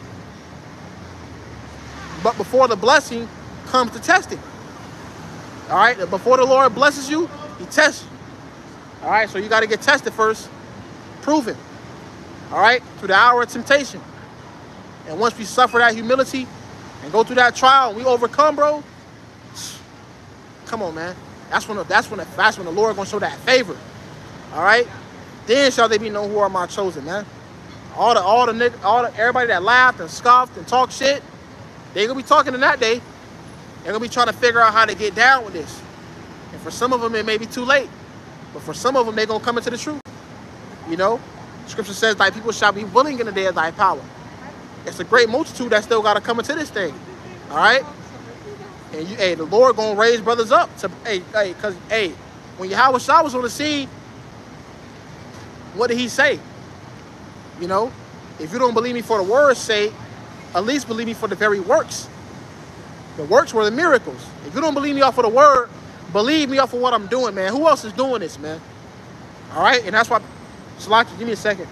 But before the blessing comes the testing. All right? Before the Lord blesses you, he tests you. All right? So you got to get tested first. Proven. All right? Through the hour of temptation. And once we suffer that humility and go through that trial and we overcome, bro, come on, man. That's when the, that's when the, that's when the Lord going to show that favor. All right? Then shall they be known who are my chosen, man. All the, all the, all the, everybody that laughed and scoffed and talked shit, they're going to be talking in that day. They're going to be trying to figure out how to get down with this. And for some of them, it may be too late. But for some of them, they're going to come into the truth. You know? Scripture says, thy people shall be willing in the day of thy power. It's a great multitude that still got to come into this thing. All right? And, you, hey, the Lord going to raise brothers up. To, hey, hey, because, hey, when Yahawashi was on the scene, what did he say? You know? If you don't believe me for the word's sake, at least believe me for the very works. The works were the miracles. If you don't believe me off of the word, believe me off of what I'm doing, man. Who else is doing this, man? All right? And that's why, Salaki, give me a second.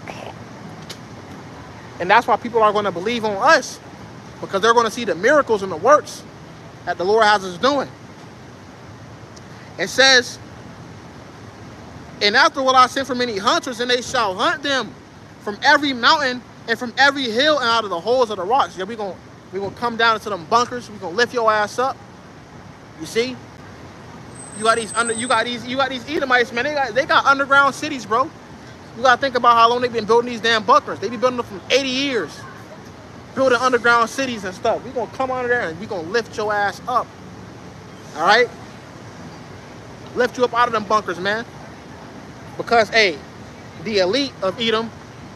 And that's why people are going to believe on us, because they're going to see the miracles and the works that the Lord has us doing. It says, and after will I send for many hunters, and they shall hunt them from every mountain and from every hill and out of the holes of the rocks. Yeah, we're going we're gonna come down into them bunkers. We're going to lift your ass up. You see? You got these under you got these you got these Edomites, man. They got they got underground cities, bro. You got to think about how long they've been building these damn bunkers. They be building them for eighty years. Building underground cities and stuff. We're going to come under there and we're going to lift your ass up. All right? Lift you up out of them bunkers, man. Because, hey, the elite of Edom,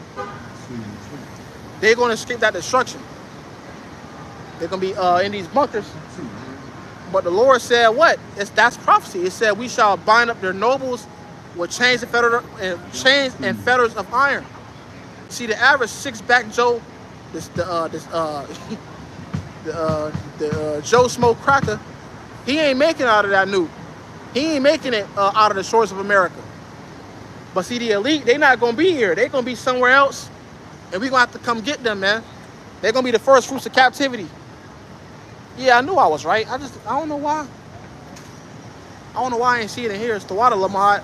they're going to escape that destruction. They're going to be uh, in these bunkers. But the Lord said what? It's, that's prophecy. It said, we shall bind up their nobles with chains and, fetter, and chains and fetters of iron. See, the average six-back Joe, this the uh, this uh, the uh, the uh, Joe Smoke cracker, he ain't making it out of that nuke. He ain't making it uh, out of the shores of America. But see, the elite, they not gonna be here. They gonna be somewhere else, and we gonna have to come get them, man. They're gonna be the first fruits of captivity. Yeah, I knew I was right. I just I don't know why. I don't know why I ain't see it in here. It's the water, Lamont.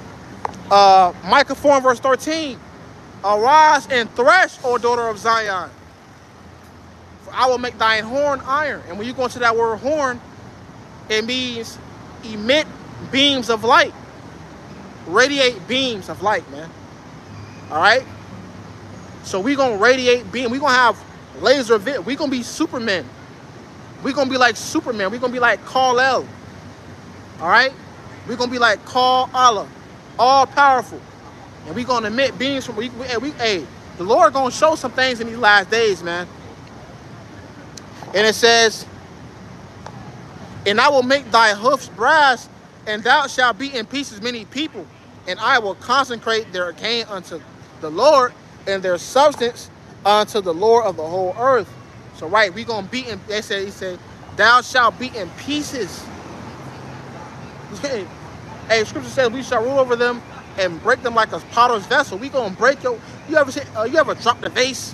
Uh, Micah four and verse thirteen. Arise and thresh, O daughter of Zion. For I will make thine horn iron. And when you go into that word horn, it means emit beams of light. Radiate beams of light, man. All right? So we're going to radiate beam. We're going to have laser vid. We're going to be Superman. We're going to be like Superman. We're going to be like Kal-El. All right? We're going to be like Kal-Allah. All powerful. And we're going to emit beams from, we, we, we, hey, the Lord going to show some things in these last days, man. And it says, and I will make thy hoofs brass, and thou shalt beat in pieces many people, and I will consecrate their gain unto the Lord, and their substance unto the Lord of the whole earth. So, right, we're going to beat in, they said, he said, thou shalt beat in pieces. Hey, scripture says we shall rule over them and break them like a potter's vessel. We gonna break your. You ever say? Uh, you ever drop the vase?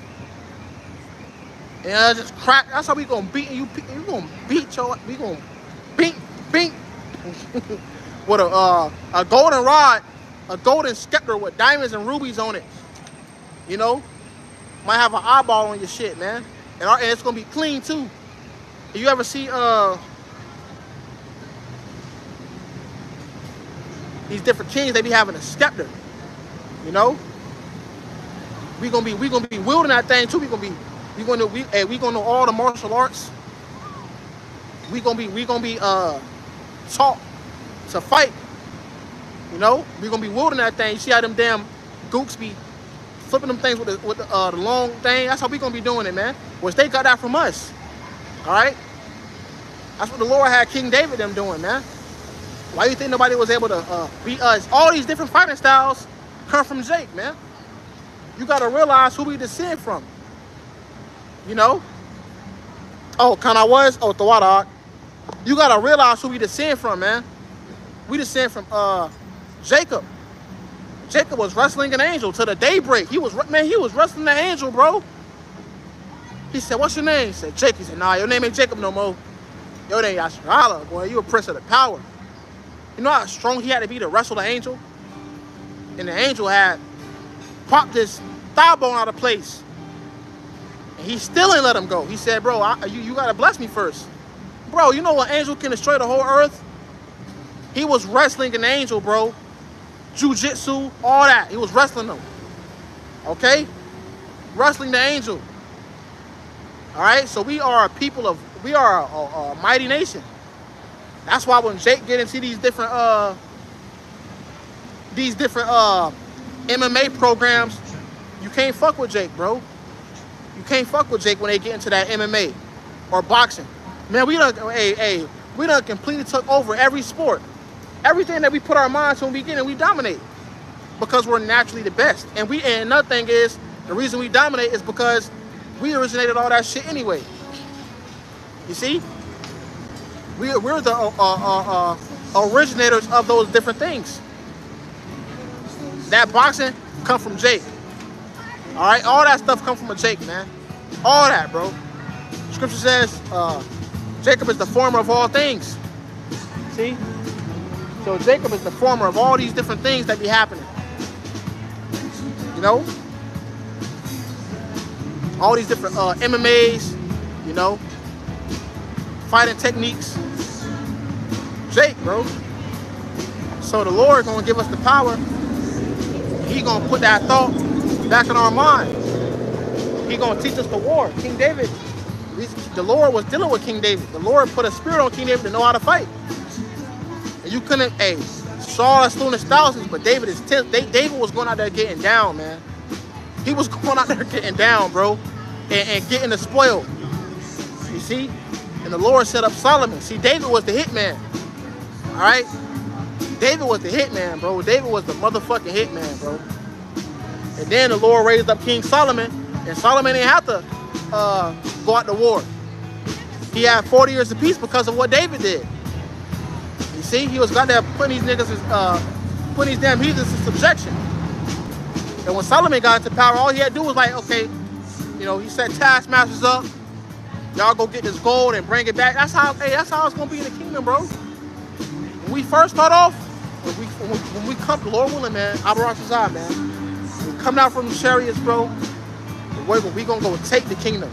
And uh, just crack. That's how we gonna beat you. You gonna beat your. We gonna beat, beat with a uh, a golden rod, a golden scepter with diamonds and rubies on it. You know, might have an eyeball on your shit, man. And, our, and it's gonna be clean too. You ever see uh? these different kings, they be having a scepter. You know? We gonna be we gonna be wielding that thing too. We gonna be we gonna we hey, we gonna know all the martial arts. We gonna be we gonna be uh taught to fight. You know, we gonna be wielding that thing. You see how them damn gooks be flipping them things with the with the, uh, the long thing. That's how we gonna be doing it, man. Which they got that from us. All right. That's what the Lord had King David them doing, man. Why do you think nobody was able to uh, beat us? All these different fighting styles come from Jake, man. You gotta realize who we descend from. You know. Oh, can I was? Oh, Thawadah. You gotta realize who we descend from, man. We descend from uh, Jacob. Jacob was wrestling an angel to the daybreak. He was, man, he was wrestling the angel, bro. He said, what's your name? He said, Jake. He said, nah, your name ain't Jacob no more. Your name is HALAL, boy. You a prince of the power. You know how strong he had to be to wrestle the angel? And the angel had popped his thigh bone out of place. And he still ain't let him go. He said, bro, I, you, you got to bless me first. Bro, you know an angel can destroy the whole earth? He was wrestling an angel, bro. Jiu-jitsu, all that. He was wrestling them. Okay? Wrestling the angel. All right? So we are a people of, we are a, a, a mighty nation. That's why when Jake get into these different, uh, these different uh, M M A programs, you can't fuck with Jake, bro. You can't fuck with Jake when they get into that M M A or boxing. Man, we done, hey, hey, we done completely took over every sport. Everything that we put our minds to when we get in, we dominate. Because we're naturally the best. And we and another thing is, the reason we dominate is because we originated all that shit anyway. You see? We, we're the uh, uh, uh, originators of those different things. That boxing come from Jake. All right? All that stuff come from a Jake, man. All that, bro. Scripture says, uh, Jacob is the former of all things. See? So Jacob is the former of all these different things that be happening. You know? All these different uh, M M As, you know? Fighting techniques. Jake, bro. So the Lord gonna give us the power. He gonna put that thought back in our mind. He gonna teach us the war. King David, the Lord was dealing with King David. The Lord put a spirit on King David to know how to fight. And you couldn't, hey, Saul has slain his thousands, but David is ten. David was going out there getting down, man. He was going out there getting down, bro, and, and getting the spoil. You see? And the Lord set up Solomon. See, David was the hitman. All right? David was the hitman, bro. David was the motherfucking hitman, bro. And then the Lord raised up King Solomon, and Solomon didn't have to uh, go out to war. He had forty years of peace because of what David did. You see, he was got there putting these niggas, uh, putting these damn heathens in subjection. And when Solomon got into power, all he had to do was like, okay, you know, he set taskmasters up. Y'all go get this gold and bring it back. That's how, hey, that's how it's gonna be in the kingdom, bro. When we first start off, when we when we, when we come, Lord willing, man, AHPARYAM, man. When we come out from the chariots, bro, we're we gonna go take the kingdom.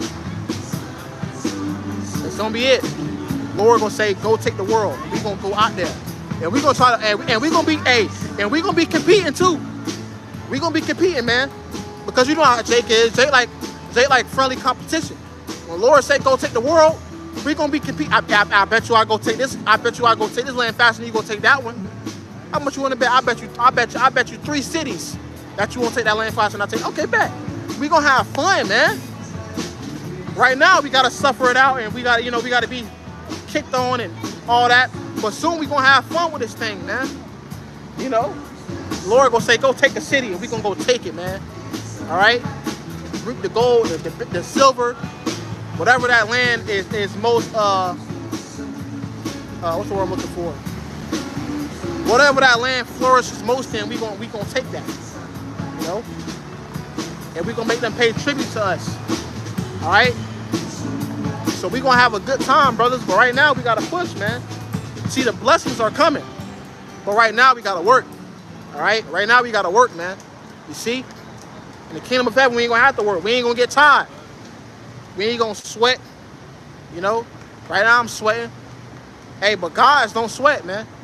That's gonna be it. Lord gonna say, go take the world. We gonna go out there, and we gonna try to, and, and we gonna be, hey, and we gonna be competing too. We gonna be competing, man, because you know how Jake is. Jake like, Jake like friendly competition. When Lord say go take the world, we gonna be competing. I, I, I bet you I go take this. I bet you I go take this land faster than you gonna take that one. How much you wanna bet? I bet you. I bet you. I bet you three cities that you won't take that land faster than I take. Okay, bet. We gonna have fun, man. Right now we gotta suffer it out, and we gotta, you know, we gotta be kicked on and all that. But soon we gonna have fun with this thing, man. You know, Lord gonna say, go take the city, and we gonna go take it, man. All right, reap the gold, the, the, the silver, whatever that land is is most. Uh, uh, what's the word I'm looking for? Whatever that land flourishes most in, we gonna we gonna take that. You know, and we gonna make them pay tribute to us. All right. So we gonna have a good time, brothers. But right now we gotta push, man. See, the blessings are coming, but right now we gotta work. All right. Right now we gotta work, man. You see, in the kingdom of heaven, we ain't gonna have to work. We ain't gonna get tired. We ain't gonna sweat. You know. Right now I'm sweating. Hey, but guys don't sweat, man.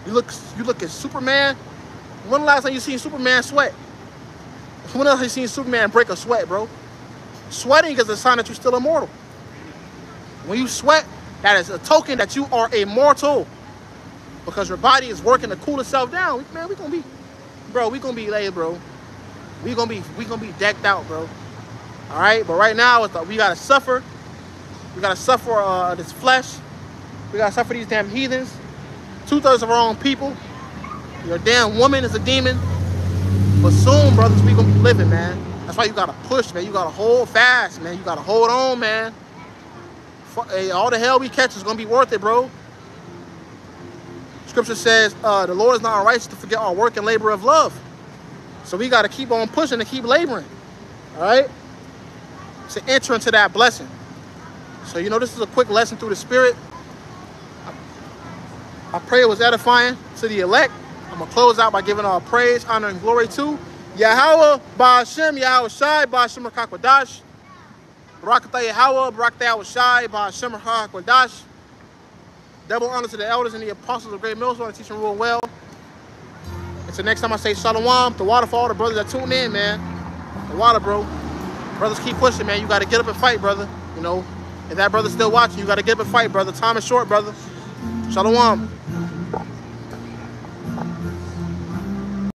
You look, you look at Superman. When the last time you seen Superman sweat? When else have you seen Superman break a sweat, bro? Sweating is a sign that you're still immortal. When you sweat, that is a token that you are immortal. Because your body is working to cool itself down. Man, we gonna be, bro, we gonna be laid, bro. We gonna be, we gonna be decked out, bro. All right, but right now, it's like we gotta suffer. We gotta suffer uh, this flesh. We gotta suffer these damn heathens. Two-thirds of our own people. Your damn woman is a demon. But soon, brothers, we gonna be living, man. That's why you gotta push, man. You gotta hold fast, man. You gotta hold on, man. Hey, all the hell we catch is gonna be worth it, bro. Scripture says, uh, the Lord is not unrighteous to forget our work and labor of love. So we gotta keep on pushing and keep laboring. All right? To enter into that blessing. So, you know, this is a quick lesson through the Spirit. I pray it was edifying to the elect. I'm going to close out by giving all praise, honor, and glory to Yahawah, BAHASHAM, YAHAWASHI, BAHASHAM, RAAHWABAN, Barakatah Yahawah, Barakatah Yahawashai, BAHASHAM, RAAHWABAN. Double honor to the elders and the apostles of Great Millstone to teach and rule well. Until next time I say shalom, the water for all the brothers that tune in, man. The water, bro. Brothers, keep pushing, man. You got to get up and fight, brother. You know, if that brother's still watching, you got to get up and fight, brother. Time is short, brother. Shalom.